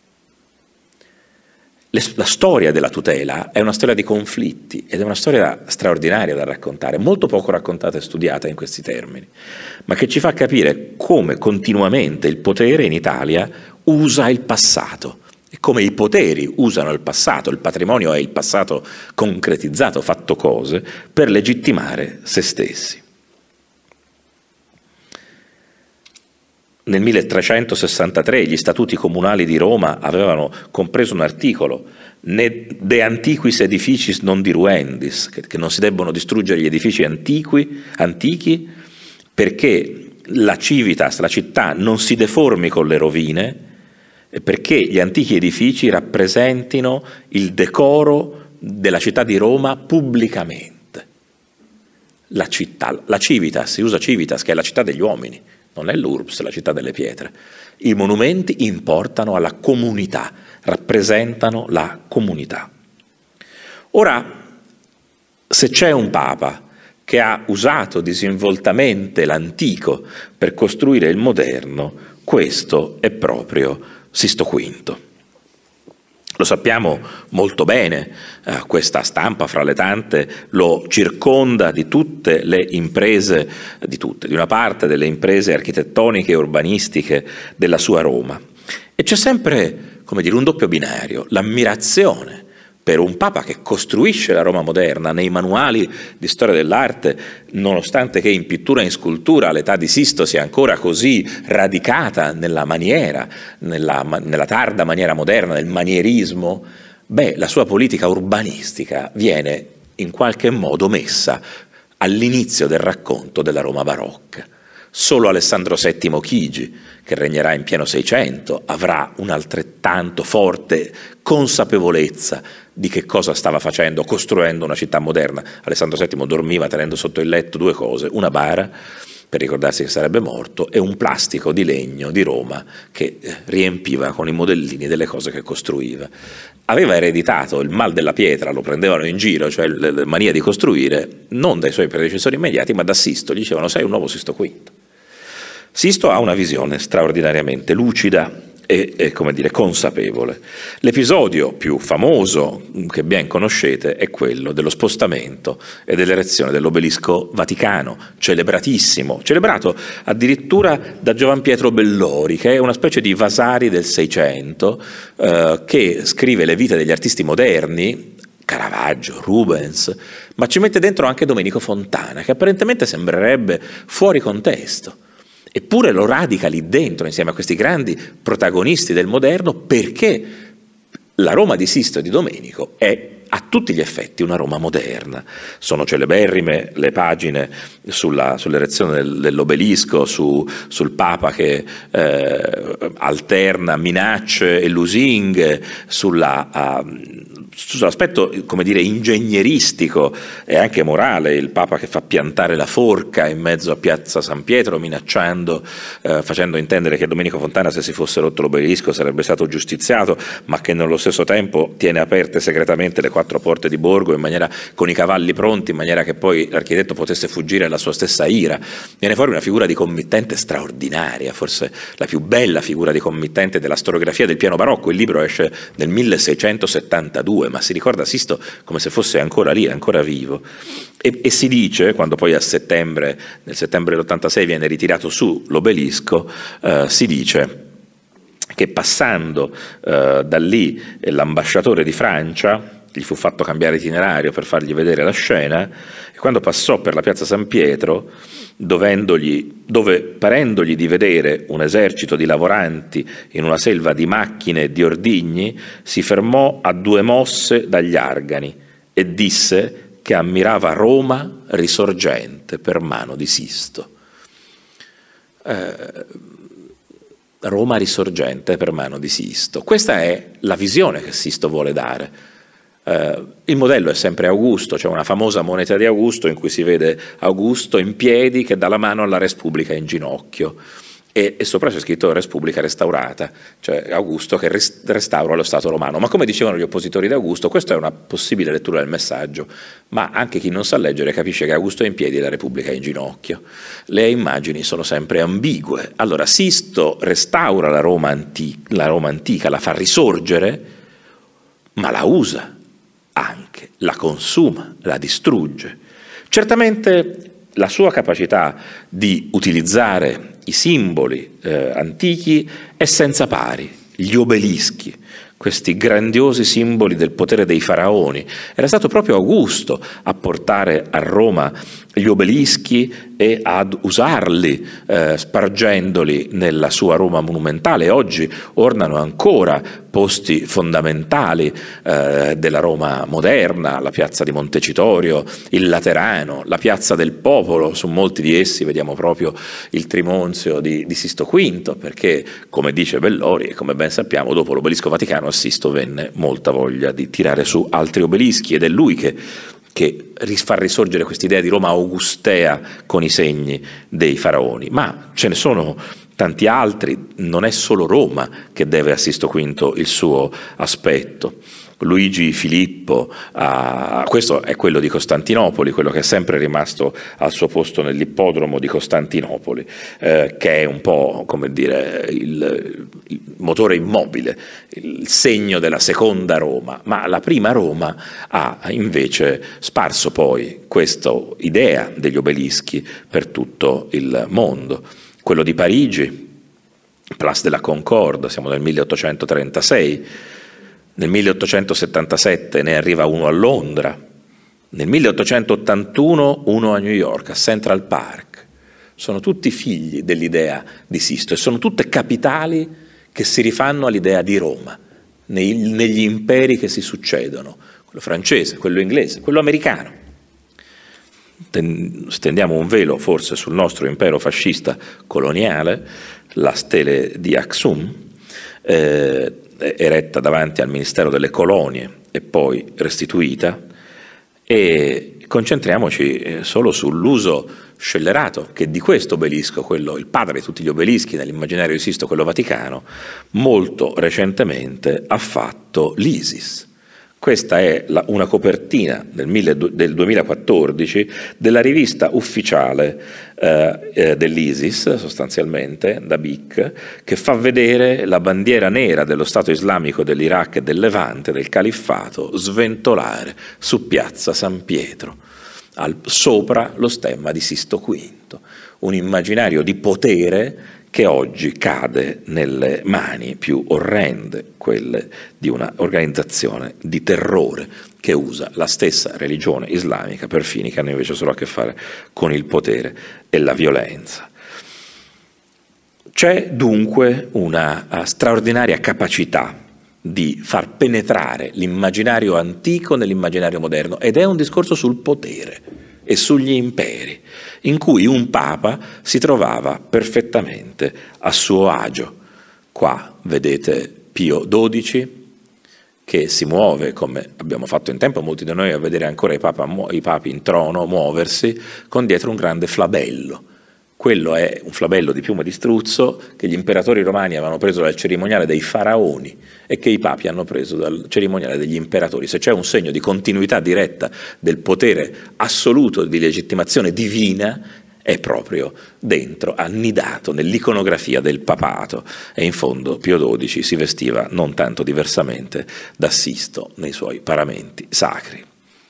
Le, la storia della tutela è una storia di conflitti ed è una storia straordinaria da raccontare, molto poco raccontata e studiata in questi termini, ma che ci fa capire come continuamente il potere in Italia usa il passato e come i poteri usano il passato, il patrimonio è il passato concretizzato, fatto cose, per legittimare se stessi. Nel milletrecentosessantatré gli statuti comunali di Roma avevano compreso un articolo, ne de antiquis edificis non diruendis, che, che non si debbono distruggere gli edifici antiqui, antichi, perché la civitas, la città, non si deformi con le rovine, e perché gli antichi edifici rappresentino il decoro della città di Roma pubblicamente. La città, la civitas, si usa civitas, che è la città degli uomini, non è l'urbs, la città delle pietre. I monumenti importano alla comunità, rappresentano la comunità. Ora, se c'è un Papa che ha usato disinvoltamente l'antico per costruire il moderno, questo è proprio Sisto quinto. Lo sappiamo molto bene, eh, questa stampa fra le tante lo circonda di tutte le imprese, di tutte, di una parte delle imprese architettoniche e urbanistiche della sua Roma. E c'è sempre, come dire, un doppio binario, l'ammirazione per un Papa che costruisce la Roma moderna. Nei manuali di storia dell'arte, nonostante che in pittura e in scultura l'età di Sisto sia ancora così radicata nella maniera, nella, nella tarda maniera moderna, nel manierismo, beh, la sua politica urbanistica viene in qualche modo messa all'inizio del racconto della Roma barocca. Solo Alessandro settimo Chigi, che regnerà in pieno Seicento, avrà un'altrettanto forte consapevolezza di che cosa stava facendo, costruendo una città moderna. Alessandro settimo dormiva tenendo sotto il letto due cose: una bara per ricordarsi che sarebbe morto e un plastico di legno di Roma che riempiva con i modellini delle cose che costruiva. Aveva ereditato il mal della pietra, lo prendevano in giro, cioè la mania di costruire, non dai suoi predecessori immediati, ma da Sisto. Gli dicevano: sei un nuovo Sisto quinto. Sisto ha una visione straordinariamente lucida e, e come dire, consapevole. L'episodio più famoso che ben conoscete è quello dello spostamento e dell'erezione dell'obelisco vaticano, celebratissimo, celebrato addirittura da Giovan Pietro Bellori, che è una specie di Vasari del Seicento, eh, che scrive le vite degli artisti moderni, Caravaggio, Rubens, ma ci mette dentro anche Domenico Fontana, che apparentemente sembrerebbe fuori contesto. Eppure lo radica lì dentro insieme a questi grandi protagonisti del moderno, perché la Roma di Sisto e di Domenico è a tutti gli effetti una Roma moderna. Sono celeberrime le pagine sulla, sull'erezione del, dell'obelisco, su, sul Papa che eh, alterna minacce e lusinghe, sulla... Uh, sull'aspetto, come dire, ingegneristico e anche morale, il Papa che fa piantare la forca in mezzo a Piazza San Pietro minacciando, eh, facendo intendere che Domenico Fontana, se si fosse rotto l'obelisco, sarebbe stato giustiziato, ma che nello stesso tempo tiene aperte segretamente le quattro porte di Borgo in maniera, con i cavalli pronti, in maniera che poi l'architetto potesse fuggire alla sua stessa ira. Viene fuori una figura di committente straordinaria, forse la più bella figura di committente della storiografia del piano barocco. Il libro esce nel milleseicentosettantadue, ma si ricorda Sisto come se fosse ancora lì, ancora vivo, e, e si dice, quando poi a settembre, nel settembre dell'ottantasei viene ritirato su l'obelisco, eh, si dice che passando eh, da lì l'ambasciatore di Francia gli fu fatto cambiare itinerario per fargli vedere la scena, e quando passò per la piazza San Pietro, dovendogli, dove parendogli di vedere un esercito di lavoranti in una selva di macchine e di ordigni, si fermò a due mosse dagli argani e disse che ammirava Roma risorgente per mano di Sisto. Eh, Roma risorgente per mano di Sisto. Questa è la visione che Sisto vuole dare. Uh, il modello è sempre Augusto, c'è una famosa moneta di Augusto in cui si vede Augusto in piedi che dà la mano alla Res Publica in ginocchio, e, e sopra c'è scritto Res Publica restaurata, cioè Augusto che res, restaura lo Stato romano. Ma come dicevano gli oppositori di Augusto, questa è una possibile lettura del messaggio, ma anche chi non sa leggere capisce che Augusto è in piedi e la Repubblica è in ginocchio. Le immagini sono sempre ambigue. Allora Sisto restaura la Roma, anti, la Roma antica, la fa risorgere, ma la usa anche, la consuma, la distrugge. Certamente la sua capacità di utilizzare i simboli eh, antichi è senza pari. Gli obelischi, questi grandiosi simboli del potere dei faraoni, era stato proprio Augusto a portare a Roma gli obelischi e ad usarli, eh, spargendoli nella sua Roma monumentale. Oggi ornano ancora posti fondamentali eh, della Roma moderna, la piazza di Montecitorio, il Laterano, la piazza del Popolo. Su molti di essi vediamo proprio il Trimonzio di, di Sisto quinto, perché, come dice Bellori, e come ben sappiamo, dopo l'obelisco vaticano a Sisto venne molta voglia di tirare su altri obelischi, ed è lui che che fa risorgere quest'idea di Roma augustea con i segni dei faraoni. Ma ce ne sono tanti altri, non è solo Roma che deve a Sisto quinto il suo aspetto. Luigi Filippo, ah, questo è quello di Costantinopoli, quello che è sempre rimasto al suo posto nell'ippodromo di Costantinopoli, eh, che è un po', come dire, il, il motore immobile, il segno della seconda Roma. Ma la prima Roma ha invece sparso poi questa idea degli obelischi per tutto il mondo. Quello di Parigi, Place de la Concorde, siamo nel milleottocentotrentasei, nel milleottocentosettantasette ne arriva uno a Londra, nel milleottocentottantuno uno a New York, a Central Park. Sono tutti figli dell'idea di Sisto e sono tutte capitali che si rifanno all'idea di Roma, nei, negli imperi che si succedono, quello francese, quello inglese, quello americano. Stendiamo un velo forse sul nostro impero fascista coloniale, la stele di Aksum, eh, eretta davanti al Ministero delle Colonie e poi restituita, e concentriamoci solo sull'uso scellerato che di questo obelisco, quello, il padre di tutti gli obelischi nell'immaginario di Sisto, quello vaticano, molto recentemente ha fatto l'ISIS. Questa è la, una copertina del, mille, del duemilaquattordici della rivista ufficiale eh, eh, dell'ISIS, sostanzialmente, da B I C, che fa vedere la bandiera nera dello Stato islamico dell'Iraq e del Levante, del Califfato, sventolare su piazza San Pietro, al, sopra lo stemma di Sisto quinto. Un immaginario di potere che oggi cade nelle mani più orrende, quelle di una organizzazione di terrore che usa la stessa religione islamica per fini che hanno invece solo a che fare con il potere e la violenza. C'è dunque una straordinaria capacità di far penetrare l'immaginario antico nell'immaginario moderno, ed è un discorso sul potere e sugli imperi, in cui un papa si trovava perfettamente a suo agio. Qua vedete Pio dodici che si muove, come abbiamo fatto in tempo molti di noi a vedere ancora i, papa, i papi in trono muoversi, con dietro un grande flabello. Quello è un flabello di piuma di struzzo che gli imperatori romani avevano preso dal cerimoniale dei faraoni e che i papi hanno preso dal cerimoniale degli imperatori. Se c'è un segno di continuità diretta del potere assoluto di legittimazione divina, è proprio dentro, annidato nell'iconografia del papato, e in fondo Pio dodici si vestiva non tanto diversamente da Sisto nei suoi paramenti sacri.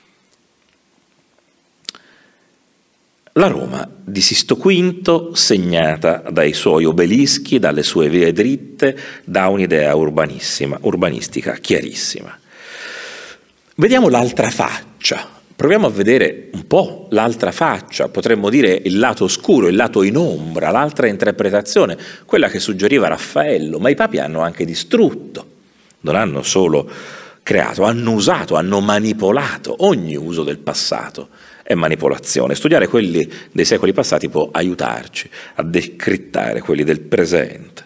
La Roma di Sisto quinto, segnata dai suoi obelischi, dalle sue vie dritte, da un'idea urbanissima, urbanistica chiarissima. Vediamo l'altra faccia, proviamo a vedere un po' l'altra faccia, potremmo dire il lato oscuro, il lato in ombra, l'altra interpretazione, quella che suggeriva Raffaello, ma i papi hanno anche distrutto, non hanno solo creato, hanno usato, hanno manipolato. Ogni uso del passato è manipolazione. Studiare quelli dei secoli passati può aiutarci a decrittare quelli del presente.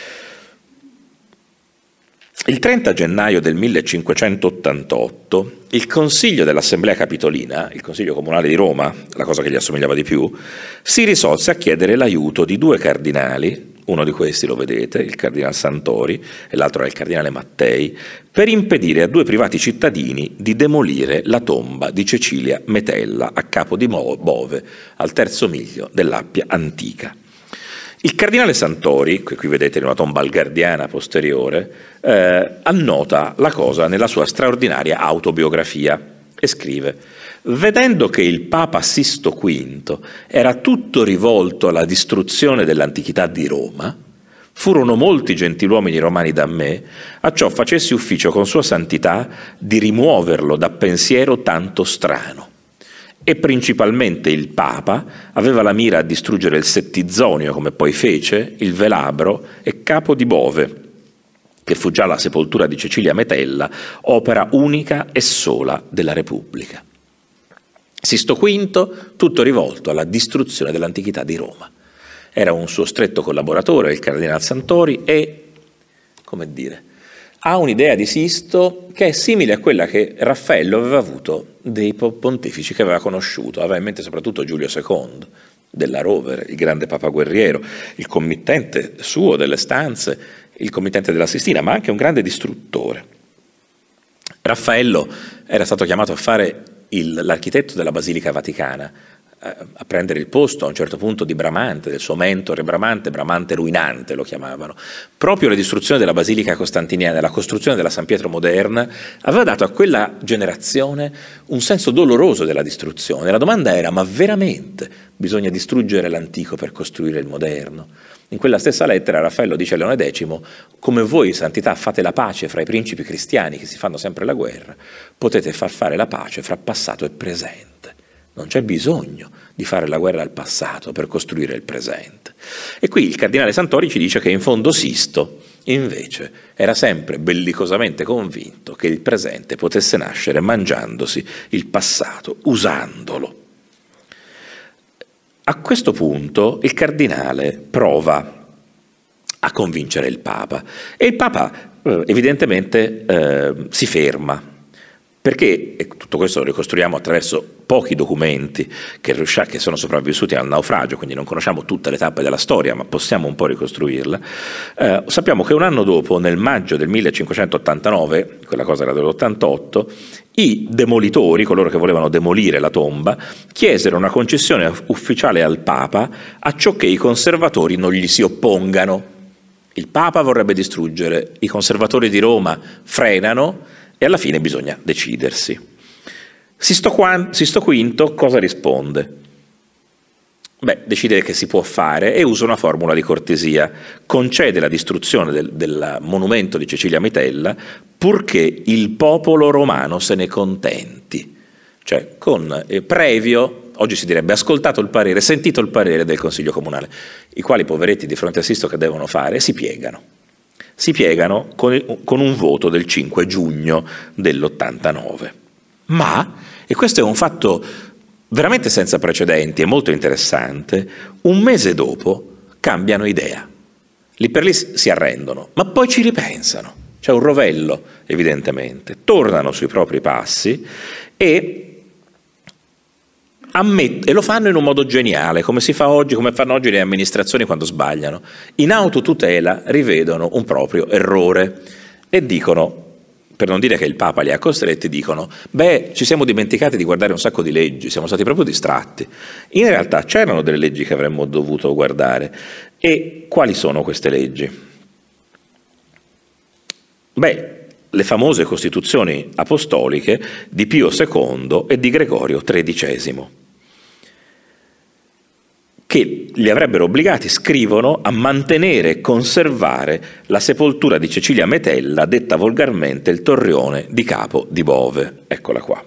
Il trenta gennaio del millecinquecentottantotto il Consiglio dell'Assemblea Capitolina, il Consiglio Comunale di Roma, la cosa che gli assomigliava di più, si risolse a chiedere l'aiuto di due cardinali, uno di questi lo vedete, il Cardinale Santori, e l'altro è il Cardinale Mattei, per impedire a due privati cittadini di demolire la tomba di Cecilia Metella a Capo di Bove, al terzo miglio dell'Appia Antica. Il Cardinale Santori, che qui vedete in una tomba algardiana posteriore, eh, annota la cosa nella sua straordinaria autobiografia e scrive: vedendo che il Papa Sisto quinto era tutto rivolto alla distruzione dell'antichità di Roma, furono molti gentiluomini romani da me a ciò facessi ufficio con sua santità di rimuoverlo da pensiero tanto strano. E principalmente il Papa aveva la mira a distruggere il Settizonio, come poi fece, il Velabro e Capo di Bove, che fu già la sepoltura di Cecilia Metella, opera unica e sola della Repubblica. Sisto quinto, tutto rivolto alla distruzione dell'antichità di Roma. Era un suo stretto collaboratore, il Cardinale Santori, e, come dire, ha un'idea di Sisto che è simile a quella che Raffaello aveva avuto dei pontefici che aveva conosciuto, aveva in mente soprattutto Giulio secondo, della Rovere, il grande papa guerriero, il committente suo delle stanze, il committente della Sistina, ma anche un grande distruttore. Raffaello era stato chiamato a fare l'architetto della Basilica Vaticana, a prendere il posto a un certo punto di Bramante, del suo mentore Bramante, Bramante ruinante lo chiamavano. Proprio la distruzione della Basilica Costantiniana e la costruzione della San Pietro moderna aveva dato a quella generazione un senso doloroso della distruzione. La domanda era: ma veramente bisogna distruggere l'antico per costruire il moderno? In quella stessa lettera Raffaello dice a Leone decimo: come voi, santità, fate la pace fra i principi cristiani che si fanno sempre la guerra, potete far fare la pace fra passato e presente. Non c'è bisogno di fare la guerra al passato per costruire il presente. E qui il Cardinale Santori ci dice che in fondo Sisto, invece, era sempre bellicosamente convinto che il presente potesse nascere mangiandosi il passato, usandolo. A questo punto il Cardinale prova a convincere il Papa e il Papa eh, evidentemente eh, si ferma. Perché, e tutto questo lo ricostruiamo attraverso pochi documenti che, che sono sopravvissuti al naufragio, quindi non conosciamo tutte le tappe della storia, ma possiamo un po' ricostruirla. Eh, sappiamo che un anno dopo, nel maggio del millecinquecentottantanove, quella cosa era dell'ottantotto, i demolitori, coloro che volevano demolire la tomba, chiesero una concessione ufficiale al Papa a ciò che i conservatori non gli si oppongano. Il Papa vorrebbe distruggere, i conservatori di Roma frenano, e alla fine bisogna decidersi. Sisto, Sisto quinto cosa risponde? Beh, decide che si può fare e usa una formula di cortesia. Concede la distruzione del, del monumento di Cecilia Metella purché il popolo romano se ne contenti. Cioè, con eh, previo, oggi si direbbe ascoltato il parere, sentito il parere del Consiglio Comunale, i quali poveretti di fronte a Sisto che devono fare? Si piegano. si piegano con, con un voto del cinque giugno dell'ottantanove. Ma, e questo è un fatto veramente senza precedenti e molto interessante, un mese dopo cambiano idea. Lì per lì si arrendono, ma poi ci ripensano. C'è un rovello, evidentemente. Tornano sui propri passi e, ammett- e lo fanno in un modo geniale, come si fa oggi, come fanno oggi le amministrazioni quando sbagliano. In autotutela rivedono un proprio errore e dicono, per non dire che il Papa li ha costretti, dicono: beh, ci siamo dimenticati di guardare un sacco di leggi, siamo stati proprio distratti. In realtà c'erano delle leggi che avremmo dovuto guardare. E quali sono queste leggi? Beh, le famose costituzioni apostoliche di Pio secondo e di Gregorio tredicesimo, che li avrebbero obbligati, scrivono, a mantenere e conservare la sepoltura di Cecilia Metella, detta volgarmente il torrione di Capo di Bove. Eccola qua.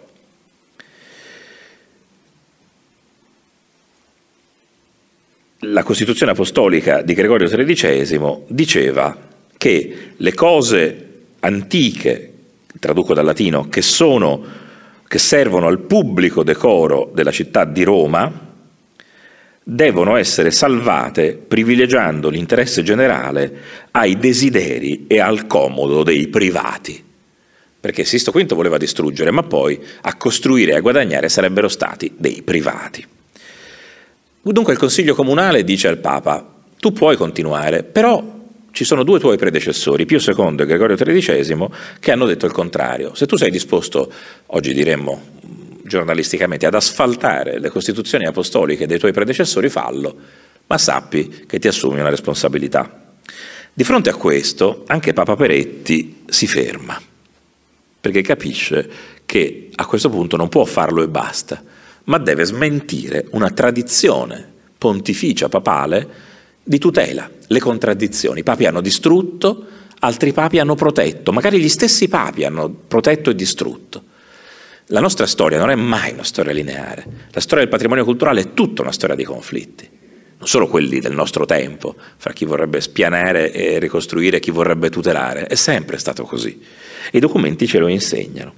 La Costituzione apostolica di Gregorio tredicesimo diceva che le cose antiche, traduco dal latino, che sono, che servono al pubblico decoro della città di Roma, devono essere salvate privilegiando l'interesse generale ai desideri e al comodo dei privati. Perché Sisto quinto voleva distruggere, ma poi a costruire e a guadagnare sarebbero stati dei privati. Dunque il Consiglio Comunale dice al Papa: tu puoi continuare, però ci sono due tuoi predecessori, Pio secondo e Gregorio tredicesimo, che hanno detto il contrario. Se tu sei disposto, oggi diremmo giornalisticamente, ad asfaltare le costituzioni apostoliche dei tuoi predecessori, fallo, ma sappi che ti assumi una responsabilità. Di fronte a questo anche Papa Peretti si ferma, perché capisce che a questo punto non può farlo e basta, ma deve smentire una tradizione pontificia papale di tutela. Le contraddizioni. I papi hanno distrutto, altri papi hanno protetto, magari gli stessi papi hanno protetto e distrutto. La nostra storia non è mai una storia lineare. La storia del patrimonio culturale è tutta una storia di conflitti, non solo quelli del nostro tempo, fra chi vorrebbe spianare e ricostruire e chi vorrebbe tutelare. È sempre stato così. E i documenti ce lo insegnano.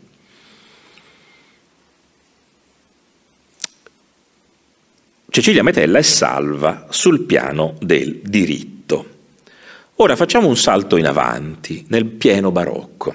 Cecilia Metella è salva sul piano del diritto. Ora facciamo un salto in avanti, nel pieno barocco.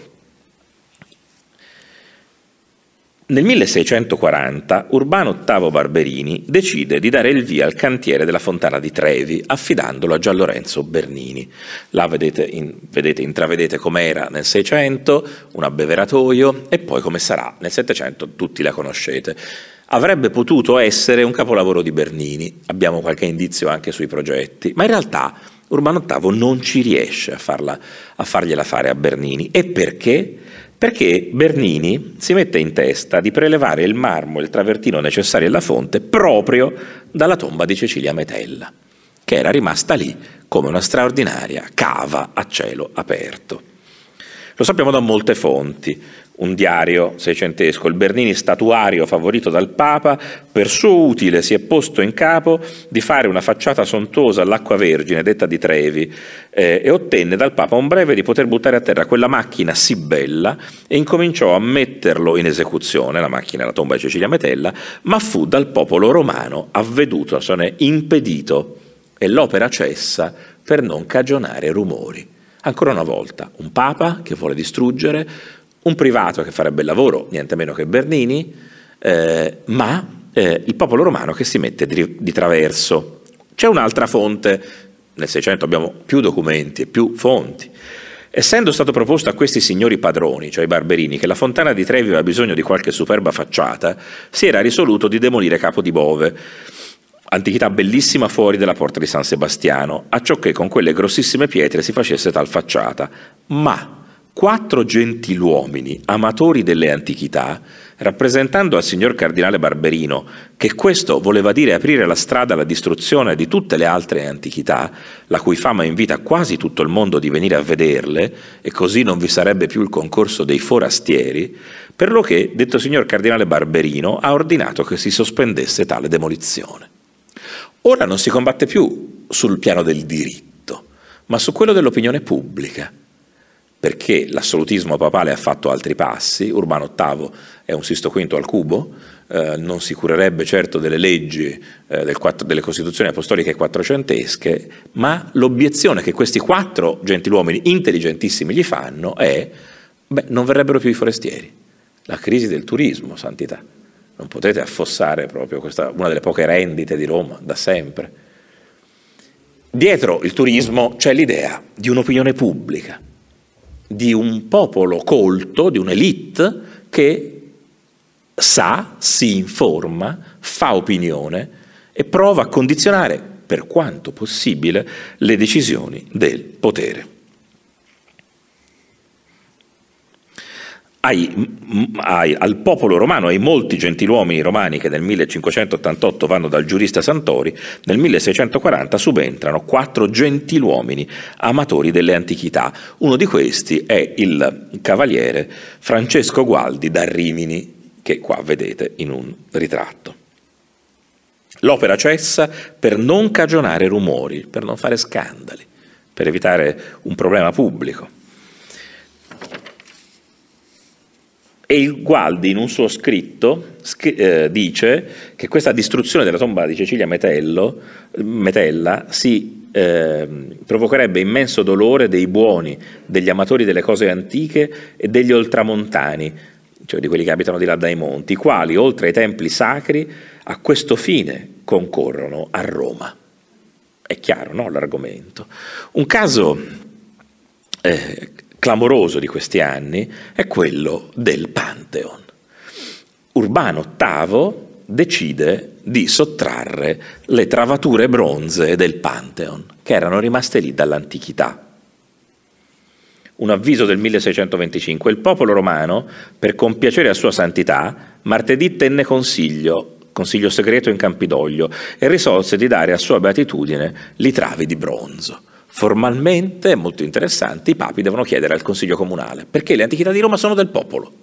Nel milleseicentoquaranta Urbano ottavo Barberini decide di dare il via al cantiere della Fontana di Trevi, affidandolo a Gian Lorenzo Bernini. Là vedete, in, vedete intravedete com'era nel Seicento, un abbeveratoio, e poi come sarà nel Settecento, tutti la conoscete. Avrebbe potuto essere un capolavoro di Bernini, abbiamo qualche indizio anche sui progetti, ma in realtà Urbano ottavo non ci riesce a, farla, a fargliela fare a Bernini. E perché? Perché Bernini si mette in testa di prelevare il marmo e il travertino necessari alla fonte proprio dalla tomba di Cecilia Metella, che era rimasta lì come una straordinaria cava a cielo aperto. Lo sappiamo da molte fonti. Un diario seicentesco: il Bernini statuario favorito dal Papa, per suo utile si è posto in capo di fare una facciata sontuosa all'Acqua Vergine, detta di Trevi, eh, e ottenne dal Papa un breve di poter buttare a terra quella macchina sì bella, e incominciò a metterlo in esecuzione, la macchina, la tomba di Cecilia Metella, ma fu dal popolo romano avveduto, se ne impedito, e l'opera cessa per non cagionare rumori. Ancora una volta, un Papa che vuole distruggere, un privato che farebbe il lavoro, niente meno che Bernini, eh, ma eh, il popolo romano che si mette di, di traverso. C'è un'altra fonte, nel Seicento abbiamo più documenti e più fonti. Essendo stato proposto a questi signori padroni, cioè i Barberini, che la Fontana di Trevi aveva bisogno di qualche superba facciata, si era risoluto di demolire Capo di Bove, antichità bellissima fuori della porta di San Sebastiano, acciò che con quelle grossissime pietre si facesse tal facciata. Ma quattro gentiluomini amatori delle antichità, rappresentando al signor cardinale Barberino che questo voleva dire aprire la strada alla distruzione di tutte le altre antichità, la cui fama invita quasi tutto il mondo di venire a vederle, e così non vi sarebbe più il concorso dei forastieri, per lo che detto signor cardinale Barberino ha ordinato che si sospendesse tale demolizione. Ora non si combatte più sul piano del diritto, ma su quello dell'opinione pubblica. perché l'assolutismo papale ha fatto altri passi. Urbano ottavo è un Sisto quinto al cubo, eh, non si curerebbe certo delle leggi, eh, del quattro, delle costituzioni apostoliche quattrocentesche, ma l'obiezione che questi quattro gentiluomini intelligentissimi gli fanno è: beh, non verrebbero più i forestieri. La crisi del turismo, santità. Non potete affossare proprio questa, una delle poche rendite di Roma da sempre. Dietro il turismo c'è l'idea di un'opinione pubblica, di un popolo colto, di un'elite che sa, si informa, fa opinione e prova a condizionare, per quanto possibile, le decisioni del potere. Ai, ai, al popolo romano, ai molti gentiluomini romani che nel millecinquecentottantotto vanno dal giurista Santori, nel milleseicentoquaranta subentrano quattro gentiluomini amatori delle antichità. Uno di questi è il cavaliere Francesco Gualdi da Rimini, che qua vedete in un ritratto. L'opera cessa per non cagionare rumori, per non fare scandali, per evitare un problema pubblico. E il Gualdi in un suo scritto eh, dice che questa distruzione della tomba di Cecilia Metello, Metella si eh, provocherebbe immenso dolore dei buoni, degli amatori delle cose antiche e degli oltramontani, cioè di quelli che abitano di là dai monti, i quali, oltre ai templi sacri, a questo fine concorrono a Roma. È chiaro, no, l'argomento? Un caso eh, clamoroso di questi anni è quello del Pantheon. Urbano ottavo decide di sottrarre le travature bronzee del Pantheon, che erano rimaste lì dall'antichità. Un avviso del milleseicentoventicinque: il popolo romano, per compiacere a sua santità, martedì tenne consiglio, consiglio segreto in Campidoglio, e risolse di dare a sua beatitudine li travi di bronzo. Formalmente, molto interessante, i papi devono chiedere al Consiglio Comunale, perché le antichità di Roma sono del popolo.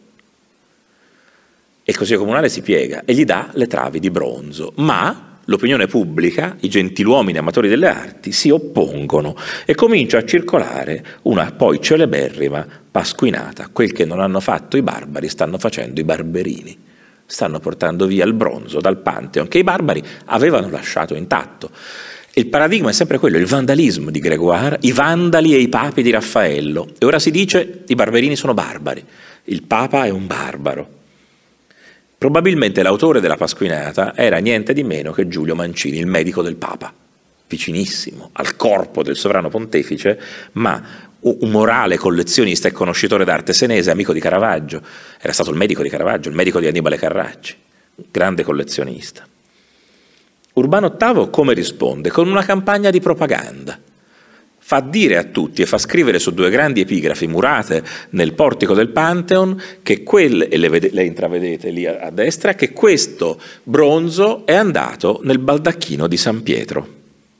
E il Consiglio Comunale si piega e gli dà le travi di bronzo, ma l'opinione pubblica, i gentiluomini amatori delle arti, si oppongono e comincia a circolare una poi celeberrima pasquinata: quel che non hanno fatto i barbari stanno facendo i barberini. Stanno portando via il bronzo dal Pantheon che i barbari avevano lasciato intatto. Il paradigma è sempre quello, il vandalismo di Grégoire, i vandali e i papi di Raffaello. E ora si dice i barberini sono barbari, il papa è un barbaro. Probabilmente l'autore della pasquinata era niente di meno che Giulio Mancini, il medico del papa, vicinissimo al corpo del sovrano pontefice, ma un morale collezionista e conoscitore d'arte senese, amico di Caravaggio. Era stato il medico di Caravaggio, il medico di Annibale Carracci, grande collezionista. Urbano ottavo come risponde? Con una campagna di propaganda. Fa dire a tutti e fa scrivere su due grandi epigrafi murate nel portico del Pantheon, che quelle, e le, vede, le intravedete lì a, a destra, che questo bronzo è andato nel baldacchino di San Pietro.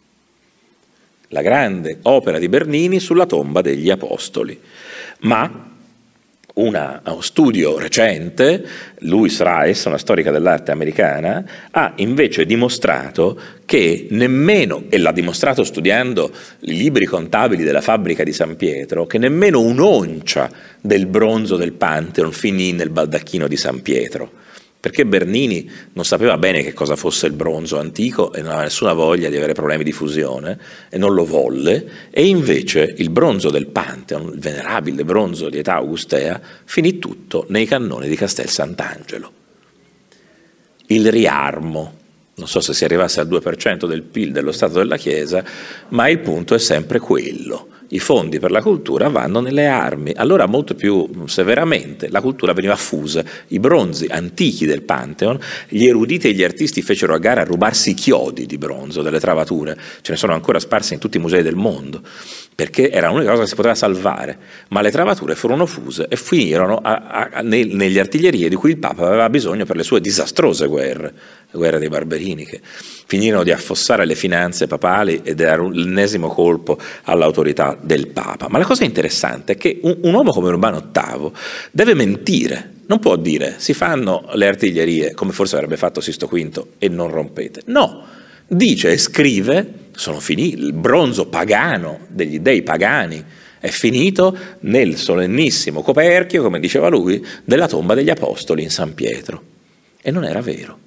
La grande opera di Bernini sulla tomba degli Apostoli. Ma Una, uno studio recente, Louise Rice, una storica dell'arte americana, ha invece dimostrato che nemmeno, e l'ha dimostrato studiando i libri contabili della fabbrica di San Pietro, che nemmeno un'oncia del bronzo del Pantheon finì nel baldacchino di San Pietro. Perché Bernini non sapeva bene che cosa fosse il bronzo antico e non aveva nessuna voglia di avere problemi di fusione e non lo volle, e invece il bronzo del Pantheon, il venerabile bronzo di età augustea, finì tutto nei cannoni di Castel Sant'Angelo. Il riarmo, non so se si arrivasse al due per cento del P I L dello Stato della Chiesa, ma il punto è sempre quello. I fondi per la cultura vanno nelle armi. Allora molto più severamente la cultura veniva fusa. I bronzi antichi del Pantheon, gli eruditi e gli artisti fecero a gara a rubarsi i chiodi di bronzo delle travature, ce ne sono ancora sparsi in tutti i musei del mondo, perché era l'unica cosa che si poteva salvare, ma le travature furono fuse e finirono a, a, ne, negli artiglierie di cui il Papa aveva bisogno per le sue disastrose guerre, le guerre dei Barberini, che finirono di affossare le finanze papali ed era l'ennesimo colpo all'autorità del Papa. Ma la cosa interessante è che un, un uomo come Urbano ottavo deve mentire, non può dire si fanno le artiglierie come forse avrebbe fatto Sisto quinto e non rompete. No, dice e scrive, sono finiti, il bronzo pagano degli dei pagani È finito nel solennissimo coperchio, come diceva lui, della tomba degli Apostoli in San Pietro. E non era vero.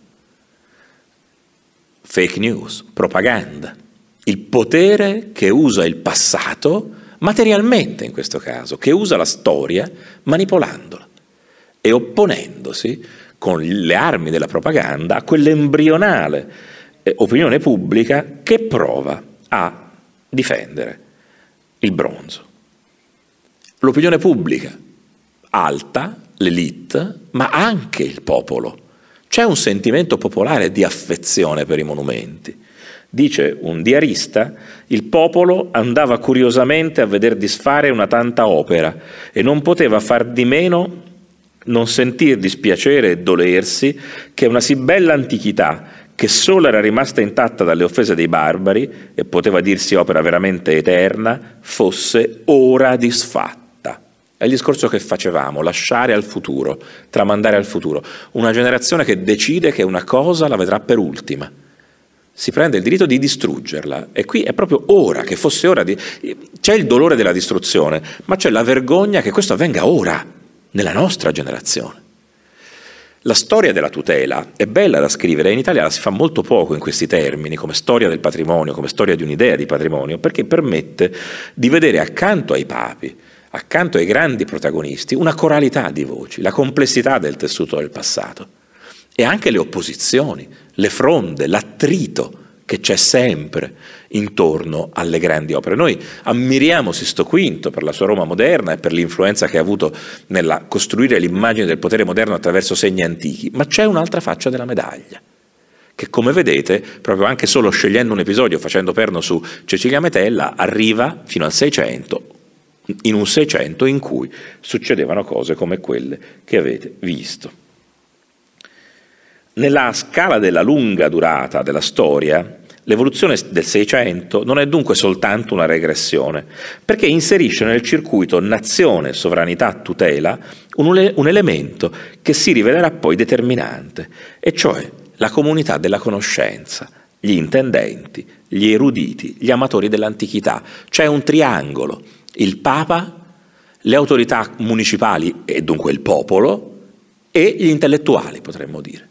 Fake news, propaganda, il potere che usa il passato, materialmente in questo caso, che usa la storia manipolandola e opponendosi con le armi della propaganda a quell'embrionale eh, opinione pubblica che prova a difendere il bronzo. L'opinione pubblica alta, l'élite, ma anche il popolo. C'è un sentimento popolare di affezione per i monumenti. Dice un diarista, il popolo andava curiosamente a veder disfare una tanta opera e non poteva far di meno non sentir dispiacere e dolersi che una sì bella antichità, che solo era rimasta intatta dalle offese dei barbari e poteva dirsi opera veramente eterna, fosse ora disfatta. È il discorso che facevamo, lasciare al futuro, tramandare al futuro. Una generazione che decide che una cosa la vedrà per ultima. Si prende il diritto di distruggerla. E qui è proprio ora, che fosse ora di... C'è il dolore della distruzione, ma c'è la vergogna che questo avvenga ora, nella nostra generazione. La storia della tutela è bella da scrivere, in Italia la si fa molto poco in questi termini, come storia del patrimonio, come storia di un'idea di patrimonio, perché permette di vedere accanto ai papi, accanto ai grandi protagonisti, una coralità di voci, la complessità del tessuto del passato e anche le opposizioni, le fronde, l'attrito che c'è sempre intorno alle grandi opere. Noi ammiriamo Sisto Quinto per la sua Roma moderna e per l'influenza che ha avuto nella costruire l'immagine del potere moderno attraverso segni antichi, ma c'è un'altra faccia della medaglia, che come vedete, proprio anche solo scegliendo un episodio, facendo perno su Cecilia Metella, arriva fino al Seicento, in un Seicento in cui succedevano cose come quelle che avete visto. Nella scala della lunga durata della storia, l'evoluzione del Seicento non è dunque soltanto una regressione, perché inserisce nel circuito nazione, sovranità, tutela un, un elemento che si rivelerà poi determinante, e cioè la comunità della conoscenza, gli intendenti, gli eruditi, gli amatori dell'antichità. C'è un triangolo: il Papa, le autorità municipali e dunque il popolo e gli intellettuali, potremmo dire.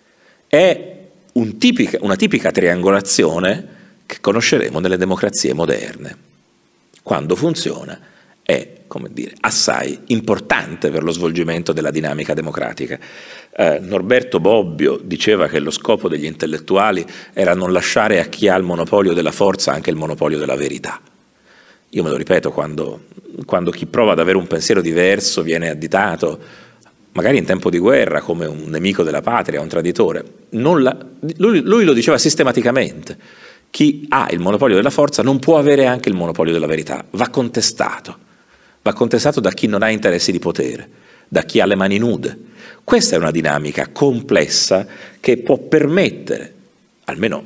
È un tipica, una tipica triangolazione che conosceremo nelle democrazie moderne. Quando funziona è, come dire, assai importante per lo svolgimento della dinamica democratica. Eh, Norberto Bobbio diceva che lo scopo degli intellettuali era non lasciare a chi ha il monopolio della forza anche il monopolio della verità. Io me lo ripeto, quando, quando chi prova ad avere un pensiero diverso viene additato, magari in tempo di guerra, come un nemico della patria, un traditore, non la, lui, lui lo diceva sistematicamente: chi ha il monopolio della forza non può avere anche il monopolio della verità, va contestato, va contestato da chi non ha interessi di potere, da chi ha le mani nude. Questa è una dinamica complessa che può permettere, almeno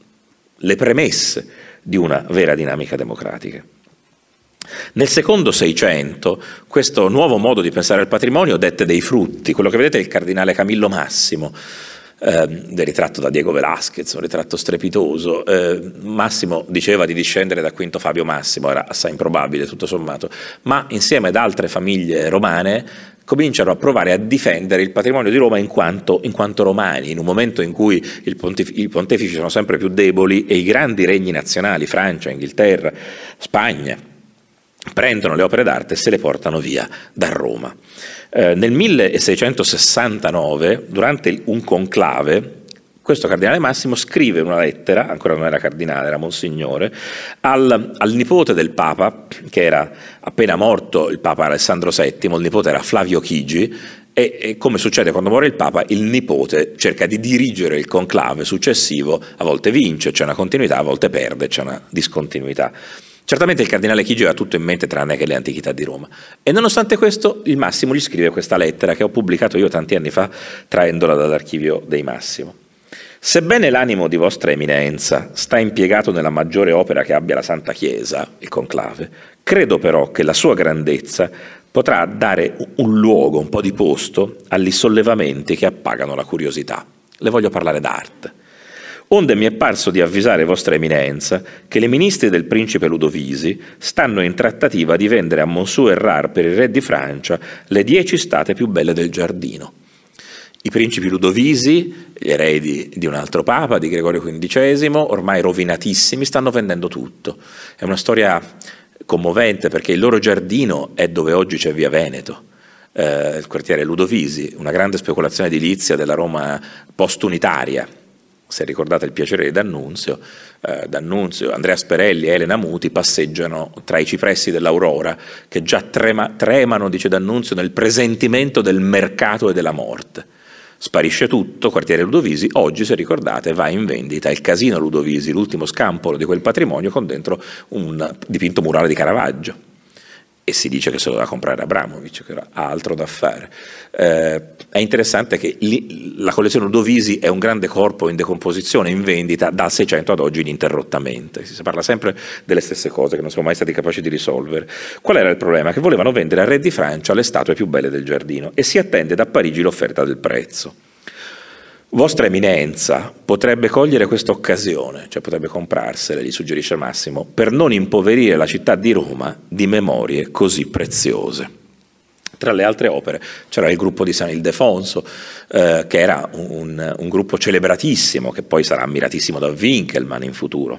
le premesse, di una vera dinamica democratica. Nel secondo Seicento questo nuovo modo di pensare al patrimonio dette dei frutti. Quello che vedete è il cardinale Camillo Massimo, eh, del ritratto da Diego Velázquez, un ritratto strepitoso. Eh, Massimo diceva di discendere da Quinto Fabio Massimo, era assai improbabile tutto sommato, ma insieme ad altre famiglie romane cominciano a provare a difendere il patrimonio di Roma in quanto, in quanto romani, in un momento in cui il pontif- i pontefici sono sempre più deboli e i grandi regni nazionali, Francia, Inghilterra, Spagna, prendono le opere d'arte e se le portano via da Roma. Eh, nel milleseicentosessantanove, durante un conclave, questo cardinale Massimo scrive una lettera, ancora non era cardinale, era monsignore, al, al nipote del Papa, che era appena morto il Papa Alessandro settimo, il nipote era Flavio Chigi, e, e come succede quando muore il Papa, il nipote cerca di dirigere il conclave successivo, a volte vince, c'è una continuità, a volte perde, c'è una discontinuità. Certamente il cardinale Chigi aveva tutto in mente tranne che le antichità di Roma, e nonostante questo il Massimo gli scrive questa lettera che ho pubblicato io tanti anni fa traendola dall'archivio dei Massimo. Sebbene l'animo di vostra eminenza sta impiegato nella maggiore opera che abbia la Santa Chiesa, il conclave, credo però che la sua grandezza potrà dare un luogo, un po' di posto agli sollevamenti che appagano la curiosità. Le voglio parlare d'arte. onde mi è parso di avvisare vostra eminenza che le ministri del principe Ludovisi stanno in trattativa di vendere a Monceau-Hérard per il re di Francia le dieci state più belle del giardino. I principi Ludovisi, gli eredi di un altro papa, di Gregorio quindicesimo, ormai rovinatissimi, stanno vendendo tutto. È una storia commovente perché il loro giardino è dove oggi c'è Via Veneto, eh, il quartiere Ludovisi, una grande speculazione edilizia della Roma post-unitaria. Se ricordate il piacere di D'Annunzio, eh, D'Annunzio, Andrea Sperelli e Elena Muti passeggiano tra i cipressi dell'Aurora che già trema, tremano, dice D'Annunzio, nel presentimento del mercato e della morte. Sparisce tutto, quartiere Ludovisi, oggi se ricordate va in vendita il Casino Ludovisi, l'ultimo scampolo di quel patrimonio con dentro un dipinto murale di Caravaggio. E si dice che se lo doveva comprare Abramovic, che ha altro da fare. Eh, è interessante che lì, la collezione Ludovisi è un grande corpo in decomposizione, in vendita dal Seicento ad oggi ininterrottamente. Si parla sempre delle stesse cose che non siamo mai stati capaci di risolvere. Qual era il problema? Che volevano vendere al re di Francia le statue più belle del giardino e si attende da Parigi l'offerta del prezzo. Vostra Eminenza potrebbe cogliere questa occasione, cioè potrebbe comprarsele, gli suggerisce Massimo, per non impoverire la città di Roma di memorie così preziose. Tra le altre opere c'era il gruppo di San Ildefonso, eh, che era un, un gruppo celebratissimo, che poi sarà ammiratissimo da Winkelmann in futuro.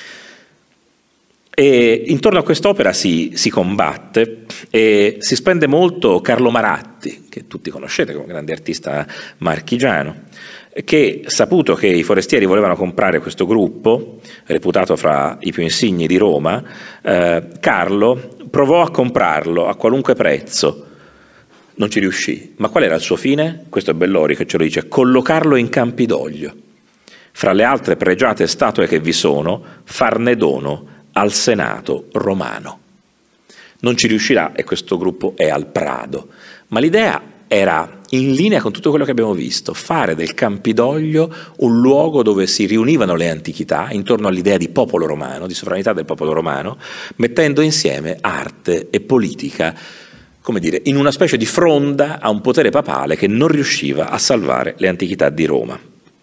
E intorno a quest'opera si, si combatte e si spende molto Carlo Maratti, che tutti conoscete come grande artista marchigiano, che, saputo che i forestieri volevano comprare questo gruppo, reputato fra i più insigni di Roma, eh, Carlo provò a comprarlo a qualunque prezzo, non ci riuscì. Ma qual era il suo fine? Questo è Bellori che ce lo dice: collocarlo in Campidoglio. Fra le altre pregiate statue che vi sono, farne dono al Senato romano. Non ci riuscirà e questo gruppo è al Prado, ma l'idea era in linea con tutto quello che abbiamo visto, fare del Campidoglio un luogo dove si riunivano le antichità intorno all'idea di popolo romano, di sovranità del popolo romano, mettendo insieme arte e politica, come dire, in una specie di fronda a un potere papale che non riusciva a salvare le antichità di Roma.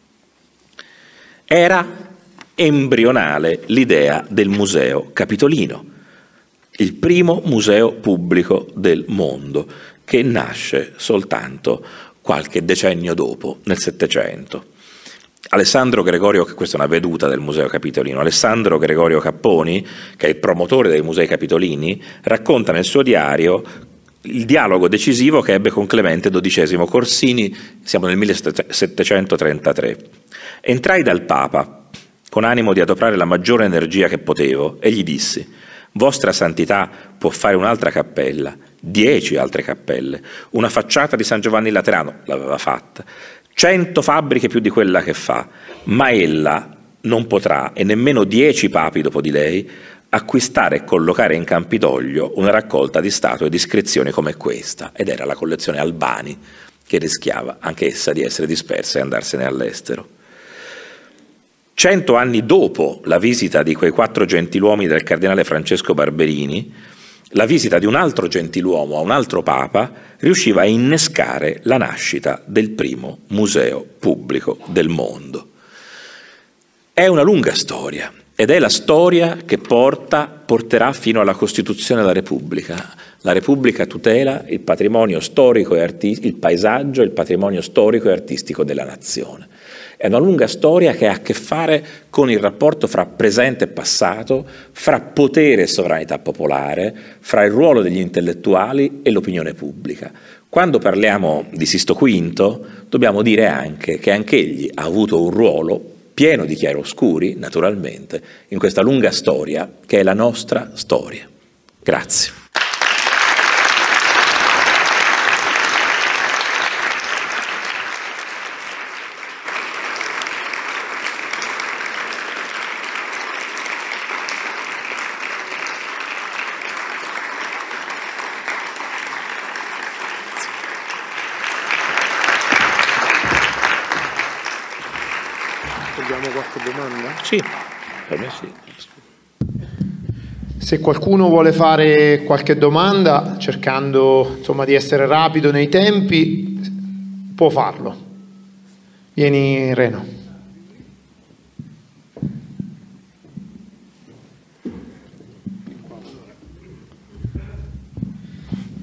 Era embrionale l'idea del Museo Capitolino, il primo museo pubblico del mondo, che nasce soltanto qualche decennio dopo, nel Settecento. Alessandro Gregorio, che questa è una veduta del Museo Capitolino, Alessandro Gregorio Capponi, che è il promotore dei Musei Capitolini, racconta nel suo diario il dialogo decisivo che ebbe con Clemente dodicesimo Corsini, siamo nel millesettecentotrentatré. Entrai dal Papa con animo di adoprare la maggiore energia che potevo e gli dissi: Vostra Santità può fare un'altra cappella, dieci altre cappelle, una facciata di San Giovanni Laterano, l'aveva fatta, cento fabbriche più di quella che fa, ma ella non potrà, e nemmeno dieci papi dopo di lei, acquistare e collocare in Campidoglio una raccolta di statue e di iscrizioni come questa. Ed era la collezione Albani, che rischiava anch'essa di essere dispersa e andarsene all'estero. Cento anni dopo la visita di quei quattro gentiluomini del cardinale Francesco Barberini, la visita di un altro gentiluomo a un altro papa riusciva a innescare la nascita del primo museo pubblico del mondo. È una lunga storia ed è la storia che porta, porterà fino alla Costituzione della Repubblica. La Repubblica tutela il patrimonio storico e artistico, il paesaggio e il patrimonio storico e artistico della nazione. È una lunga storia che ha a che fare con il rapporto fra presente e passato, fra potere e sovranità popolare, fra il ruolo degli intellettuali e l'opinione pubblica. Quando parliamo di Sisto quinto, dobbiamo dire anche che anch'egli ha avuto un ruolo pieno di chiaroscuri, naturalmente, in questa lunga storia che è la nostra storia. Grazie. Abbiamo qualche domanda? Sì, per me sì. Se qualcuno vuole fare qualche domanda, cercando insomma di essere rapido nei tempi, può farlo. Vieni, Reno.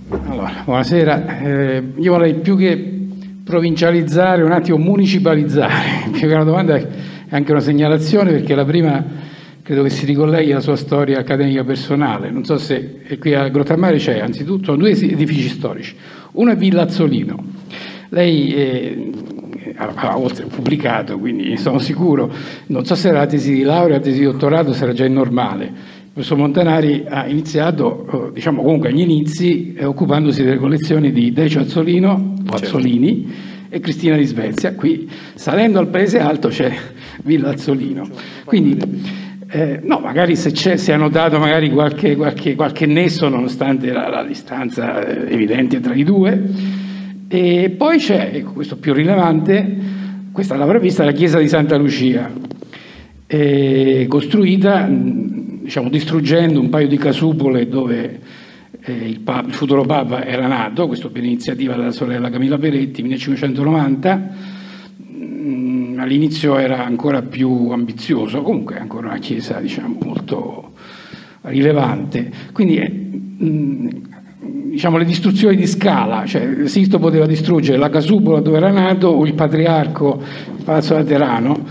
Allora, buonasera. Eh, io vorrei più che provincializzare, un attimo municipalizzare, più che una domanda è anche una segnalazione, perché la prima credo che si ricolleghi alla sua storia accademica personale. Non so se qui a Grottammare c'è, anzitutto, due edifici storici. Uno è Villa Azzolino. Lei eh, ha oltre pubblicato, quindi sono sicuro, non so se era la tesi di laurea, la tesi di dottorato, se era già il normale. Il professor Montanari ha iniziato, diciamo comunque agli inizi, eh, occupandosi delle collezioni di Decio Azzolino, o Azzolini, certo, e Cristina di Svezia. Qui, salendo al Paese Alto, c'è Villa Azzolino. Quindi, eh, no, magari se c'è, si è notato magari qualche, qualche, qualche nesso, nonostante la, la distanza eh, evidente tra i due. E poi c'è, ecco, questo più rilevante, questa l'avrà vista, la chiesa di Santa Lucia, eh, costruita, diciamo, distruggendo un paio di casupole dove eh, il, papa, il futuro Papa era nato, questo per iniziativa della sorella Camilla Peretti, millecinquecentonovanta. Mm, all'inizio era ancora più ambizioso, comunque è ancora una chiesa, diciamo, molto rilevante. Quindi è, mm, diciamo, le distruzioni di scala, cioè Sisto poteva distruggere la casupola dove era nato o il patriarco, il Palazzo Laterano,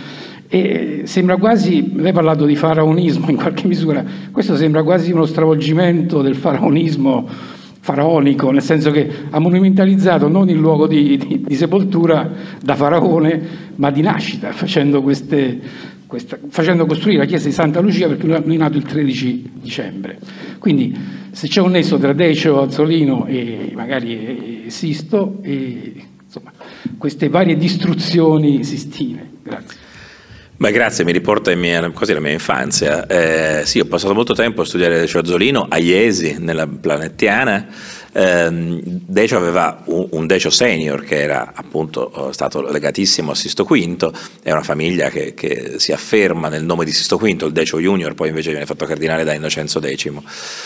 e sembra quasi, lei ha parlato di faraonismo in qualche misura, questo sembra quasi uno stravolgimento del faraonismo faraonico, nel senso che ha monumentalizzato non il luogo di, di, di sepoltura da faraone, ma di nascita, facendo queste... Questa, facendo costruire la chiesa di Santa Lucia, perché lui è nato il tredici dicembre. Quindi se c'è un nesso tra Decio, Azzolino e magari e Sisto, e, insomma, queste varie distruzioni sistine. Grazie. Beh, grazie, mi riporta in mia, quasi la mia infanzia. Eh, sì, ho passato molto tempo a studiare Decio Azzolino a Iesi, nella Planettiana. Eh, Decio aveva un, un Decio senior che era appunto stato legatissimo a Sisto V, è una famiglia che, che si afferma nel nome di Sisto V, il Decio junior poi invece viene fatto cardinale da Innocenzo X.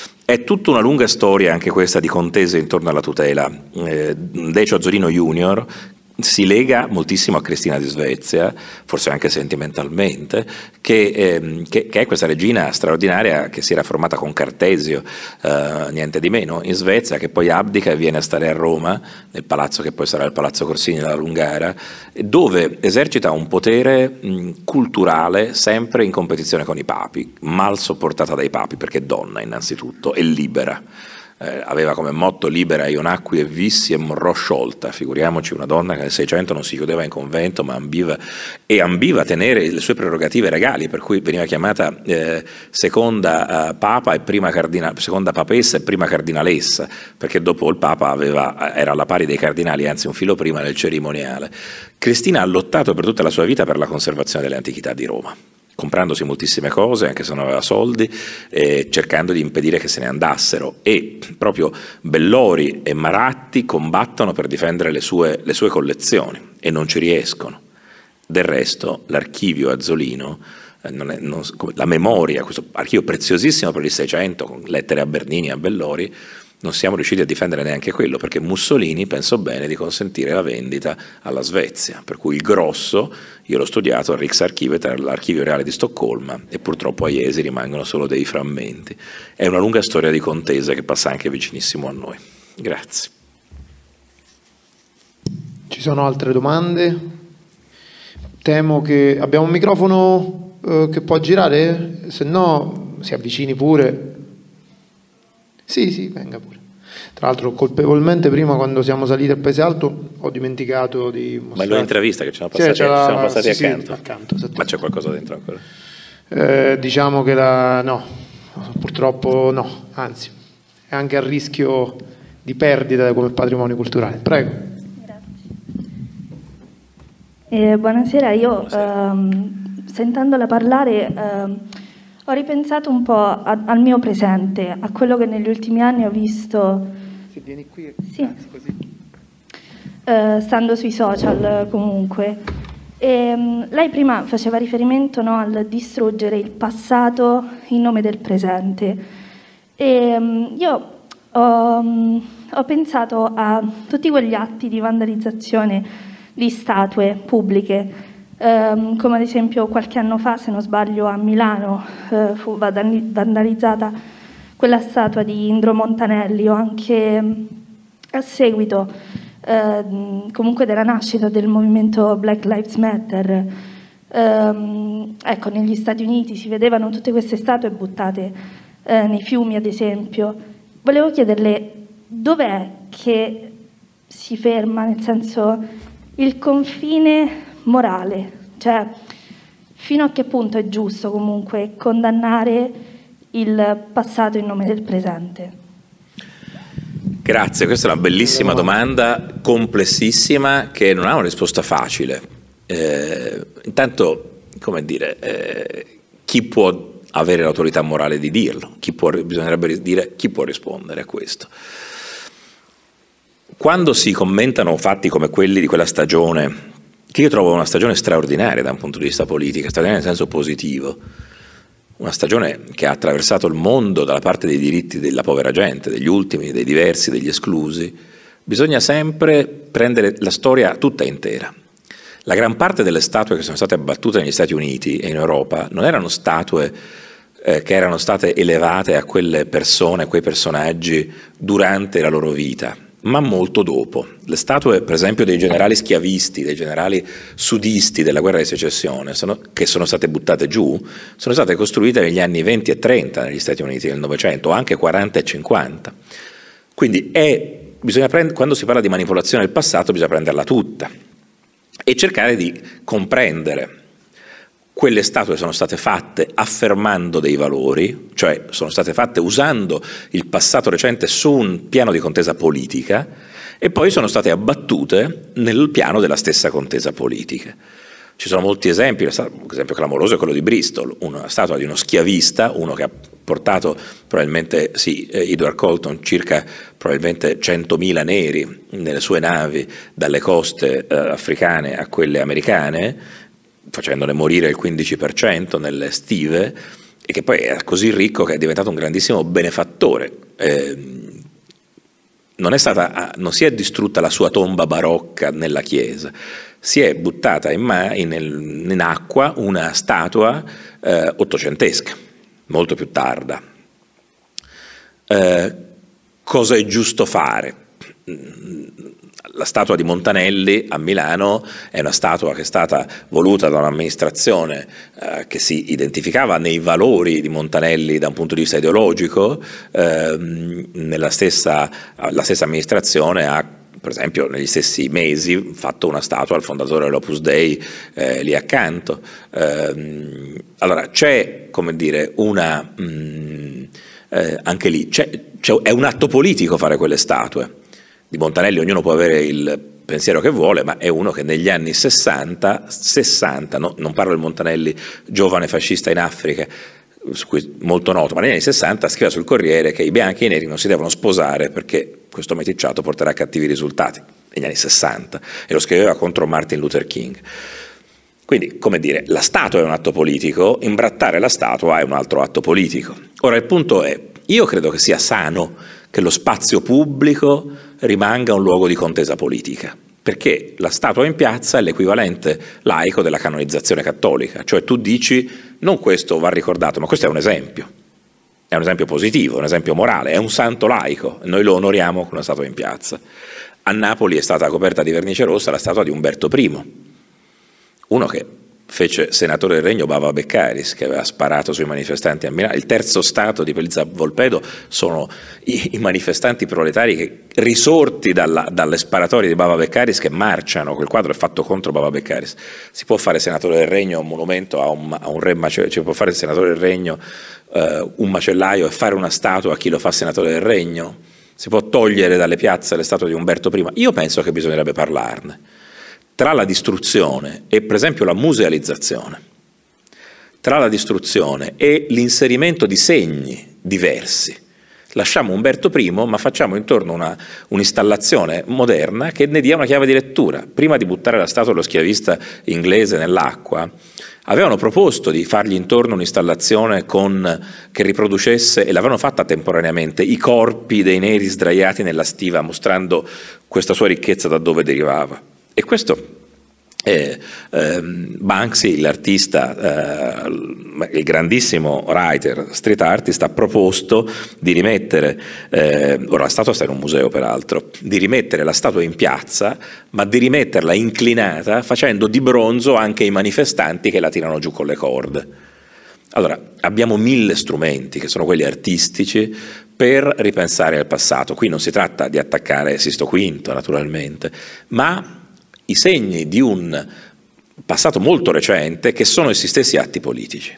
È tutta una lunga storia anche questa di contese intorno alla tutela. Eh, Decio Azzolino junior si lega moltissimo a Cristina di Svezia, forse anche sentimentalmente, che, eh, che, che è questa regina straordinaria che si era formata con Cartesio, eh, niente di meno, in Svezia, che poi abdica e viene a stare a Roma, nel palazzo che poi sarà il Palazzo Corsini della Lungara, dove esercita un potere mh, culturale sempre in competizione con i papi, mal sopportata dai papi perché è donna innanzitutto e libera. Eh, aveva come motto libera io nacqui e vissi e morrò sciolta, figuriamoci una donna che nel Seicento non si chiudeva in convento ma ambiva e ambiva a tenere le sue prerogative regali, per cui veniva chiamata eh, seconda eh, papa e prima cardinale, seconda papessa e prima cardinalessa, perché dopo il papa aveva, era alla pari dei cardinali, anzi un filo prima nel cerimoniale. Cristina ha lottato per tutta la sua vita per la conservazione delle antichità di Roma, comprandosi moltissime cose anche se non aveva soldi, eh, cercando di impedire che se ne andassero, e proprio Bellori e Maratti combattono per difendere le sue, le sue collezioni e non ci riescono. Del resto l'archivio Azzolino, eh, non è, non, la memoria, questo archivio preziosissimo per il Seicento con lettere a Bernini e a Bellori, non siamo riusciti a difendere neanche quello, perché Mussolini pensò bene di consentire la vendita alla Svezia, per cui il grosso, io l'ho studiato al Riksarkivet, all'Archivio Reale di Stoccolma, e purtroppo a Iesi rimangono solo dei frammenti. È una lunga storia di contesa che passa anche vicinissimo a noi. Grazie. Ci sono altre domande? Temo che abbiamo un microfono eh, che può girare, se no si avvicini pure. Sì, sì, venga pure. Tra l'altro colpevolmente prima quando siamo saliti al Paese Alto ho dimenticato di mostrare. Ma è l'intervista che ci siamo passati, sì, la... siamo passati sì, accanto. Sì, accanto ma c'è qualcosa dentro ancora? Eh, diciamo che la... no, purtroppo no, anzi, è anche a rischio di perdita come patrimonio culturale. Prego. Grazie. Eh, buonasera, io buonasera. Ehm, sentendola parlare... Ehm, ho ripensato un po' a, al mio presente, a quello che negli ultimi anni ho visto, se vieni qui, sì, così. Eh, stando sui social comunque. E, um, lei prima faceva riferimento, no, al distruggere il passato in nome del presente. E, um, io ho, um, ho pensato a tutti quegli atti di vandalizzazione di statue pubbliche, Um, come ad esempio qualche anno fa, se non sbaglio, a Milano uh, fu vandalizzata quella statua di Indro Montanelli, o anche a seguito eh, comunque della nascita del movimento Black Lives Matter, ehm, ecco, negli Stati Uniti si vedevano tutte queste statue buttate eh, nei fiumi, ad esempio. Volevo chiederle dov'è che si ferma, nel senso, il confine morale, cioè fino a che punto è giusto comunque condannare il passato in nome del presente? Grazie, questa è una bellissima domanda, complessissima, che non ha una risposta facile. Eh, intanto, come dire, eh, chi può avere l'autorità morale di dirlo? Chi può, bisognerebbe dire chi può rispondere a questo. Quando si commentano fatti come quelli di quella stagione, che io trovo una stagione straordinaria da un punto di vista politico, straordinaria nel senso positivo, una stagione che ha attraversato il mondo dalla parte dei diritti della povera gente, degli ultimi, dei diversi, degli esclusi, bisogna sempre prendere la storia tutta intera. La gran parte delle statue che sono state abbattute negli Stati Uniti e in Europa non erano statue eh, che erano state elevate a quelle persone, a quei personaggi durante la loro vita, ma molto dopo. Le statue, per esempio, dei generali schiavisti, dei generali sudisti della guerra di secessione, sono, che sono state buttate giù, sono state costruite negli anni venti e trenta negli Stati Uniti del Novecento, o anche quaranta e cinquanta. Quindi è, bisogna prend- quando si parla di manipolazione del passato bisogna prenderla tutta e cercare di comprendere. Quelle statue sono state fatte affermando dei valori, cioè sono state fatte usando il passato recente su un piano di contesa politica, e poi sono state abbattute nel piano della stessa contesa politica. Ci sono molti esempi, l'esempio clamoroso è quello di Bristol, una statua di uno schiavista, uno che ha portato probabilmente, sì, Edward Colton, circa probabilmente centomila neri nelle sue navi dalle coste eh, africane a quelle americane, facendone morire il quindici per cento nelle stive, e che poi era così ricco che è diventato un grandissimo benefattore. Eh, non, è stata, non si è distrutta la sua tomba barocca nella chiesa, si è buttata in, ma, in, in acqua una statua eh, ottocentesca, molto più tarda. Eh, cosa è giusto fare? La statua di Montanelli a Milano è una statua che è stata voluta da un'amministrazione eh, che si identificava nei valori di Montanelli da un punto di vista ideologico. Eh, nella stessa, la stessa amministrazione ha, per esempio, negli stessi mesi fatto una statua al fondatore dell'Opus Dei eh, lì accanto. Eh, allora c'è, come dire, una mh, eh, anche lì c'è, c'è, è un atto politico fare quelle statue. Di Montanelli ognuno può avere il pensiero che vuole, ma è uno che negli anni sessanta, sessanta, no, non parlo del Montanelli giovane fascista in Africa, su cui molto noto, ma negli anni sessanta scriveva sul Corriere che i bianchi e i neri non si devono sposare perché questo meticciato porterà a cattivi risultati, negli anni sessanta, e lo scriveva contro Martin Luther King. Quindi, come dire, la statua è un atto politico, imbrattare la statua è un altro atto politico. Ora il punto è, io credo che sia sano che lo spazio pubblico rimanga un luogo di contesa politica, perché la statua in piazza è l'equivalente laico della canonizzazione cattolica, cioè tu dici non questo va ricordato, ma questo è un esempio, è un esempio positivo, un esempio morale, è un santo laico, noi lo onoriamo con una statua in piazza. A Napoli è stata coperta di vernice rossa la statua di Umberto primo, uno che fece senatore del Regno Bava Beccaris, che aveva sparato sui manifestanti a Milano. Il terzo stato di Pelizza Volpedo sono i, i manifestanti proletari che, risorti dalla, dalle sparatorie di Bava Beccaris, che marciano. Quel quadro è fatto contro Bava Beccaris. Si può fare senatore del Regno un monumento a un, a un re macellaio, cioè può fare senatore del Regno eh, un macellaio e fare una statua a chi lo fa senatore del Regno? Si può togliere dalle piazze le statue di Umberto primo? Io penso che bisognerebbe parlarne. Tra la distruzione e per esempio la musealizzazione, tra la distruzione e l'inserimento di segni diversi, lasciamo Umberto primo ma facciamo intorno una, un'installazione moderna che ne dia una chiave di lettura. Prima di buttare la statua dello schiavista inglese nell'acqua, avevano proposto di fargli intorno un'installazione con, che riproducesse, e l'avevano fatta temporaneamente, i corpi dei neri sdraiati nella stiva, mostrando questa sua ricchezza da dove derivava. E questo Eh, ehm, Banksy, l'artista, eh, il grandissimo writer, street artist, ha proposto di rimettere, eh, ora la statua sta in un museo peraltro, di rimettere la statua in piazza, ma di rimetterla inclinata facendo di bronzo anche i manifestanti che la tirano giù con le corde. Allora, abbiamo mille strumenti che sono quelli artistici per ripensare al passato. Qui non si tratta di attaccare Sisto Quinto, naturalmente, ma i segni di un passato molto recente che sono essi stessi atti politici.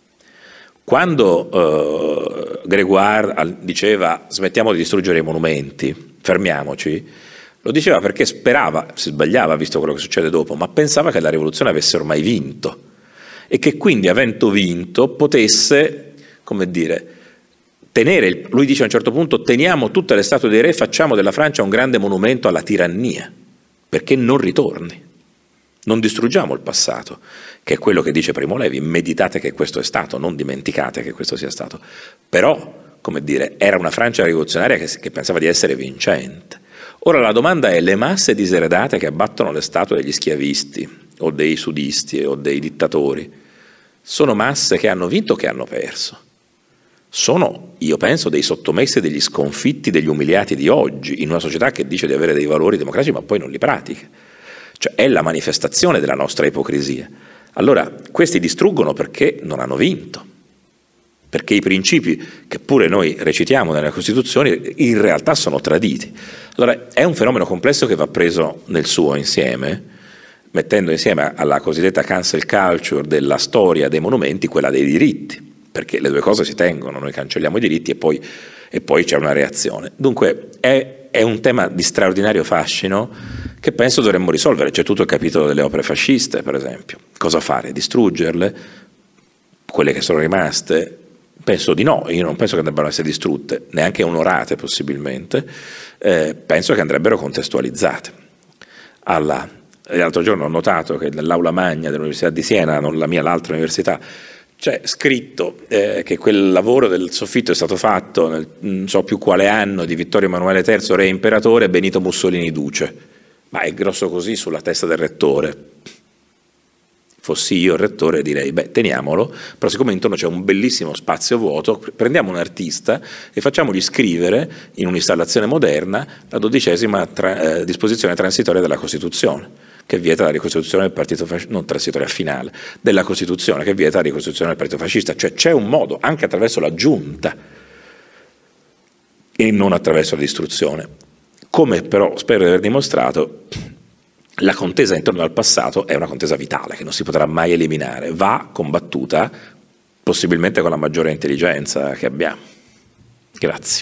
Quando eh, Grégoire diceva smettiamo di distruggere i monumenti, fermiamoci, lo diceva perché sperava, si sbagliava visto quello che succede dopo, ma pensava che la rivoluzione avesse ormai vinto e che quindi avendo vinto potesse, come dire, tenere, il, lui dice a un certo punto teniamo tutte le statue dei re, facciamo della Francia un grande monumento alla tirannia, perché non ritorni, non distruggiamo il passato, che è quello che dice Primo Levi, meditate che questo è stato, non dimenticate che questo sia stato, però, come dire, era una Francia rivoluzionaria che, che pensava di essere vincente. Ora la domanda è: le masse diseredate che abbattono le statue degli schiavisti, o dei sudisti, o dei dittatori, sono masse che hanno vinto o che hanno perso? Sono, io penso, dei sottomessi, degli sconfitti, degli umiliati di oggi, in una società che dice di avere dei valori democratici ma poi non li pratica. Cioè è la manifestazione della nostra ipocrisia. Allora, questi distruggono perché non hanno vinto, perché i principi che pure noi recitiamo nelle Costituzioni in realtà sono traditi. Allora, è un fenomeno complesso che va preso nel suo insieme, mettendo insieme alla cosiddetta cancel culture della storia dei monumenti quella dei diritti, perché le due cose si tengono, noi cancelliamo i diritti e poi, e poi c'è una reazione. Dunque è, è un tema di straordinario fascino che penso dovremmo risolvere. C'è tutto il capitolo delle opere fasciste, per esempio. Cosa fare? Distruggerle? Quelle che sono rimaste? Penso di no, io non penso che debbano essere distrutte, neanche onorate possibilmente, eh, penso che andrebbero contestualizzate. Alla, l'altro giorno ho notato che nell'aula magna dell'Università di Siena, non la mia, l'altra università, c'è scritto eh, che quel lavoro del soffitto è stato fatto nel non so più quale anno di Vittorio Emanuele terzo, re imperatore, e Benito Mussolini duce. Ma è grosso così sulla testa del rettore. Fossi io il rettore direi, beh, teniamolo, però siccome intorno c'è un bellissimo spazio vuoto, prendiamo un artista e facciamogli scrivere in un'installazione moderna la dodicesima tra, eh, disposizione transitoria della Costituzione, che vieta la ricostituzione del partito fascista, non transitoria, finale, della Costituzione, che vieta la ricostituzione del partito fascista. Cioè c'è un modo, anche attraverso la giunta, e non attraverso la distruzione. Come però spero di aver dimostrato, la contesa intorno al passato è una contesa vitale, che non si potrà mai eliminare, va combattuta possibilmente con la maggiore intelligenza che abbiamo. Grazie.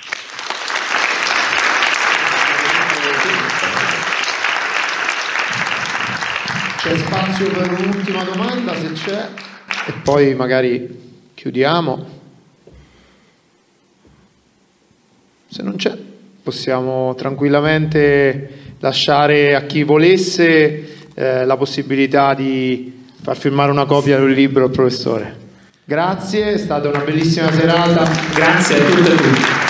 C'è spazio per un'ultima domanda, se c'è, e poi magari chiudiamo. Se non c'è, possiamo tranquillamente lasciare a chi volesse eh, la possibilità di far firmare una copia del libro al professore. Grazie, è stata una bellissima serata. Grazie a tutte e tutti.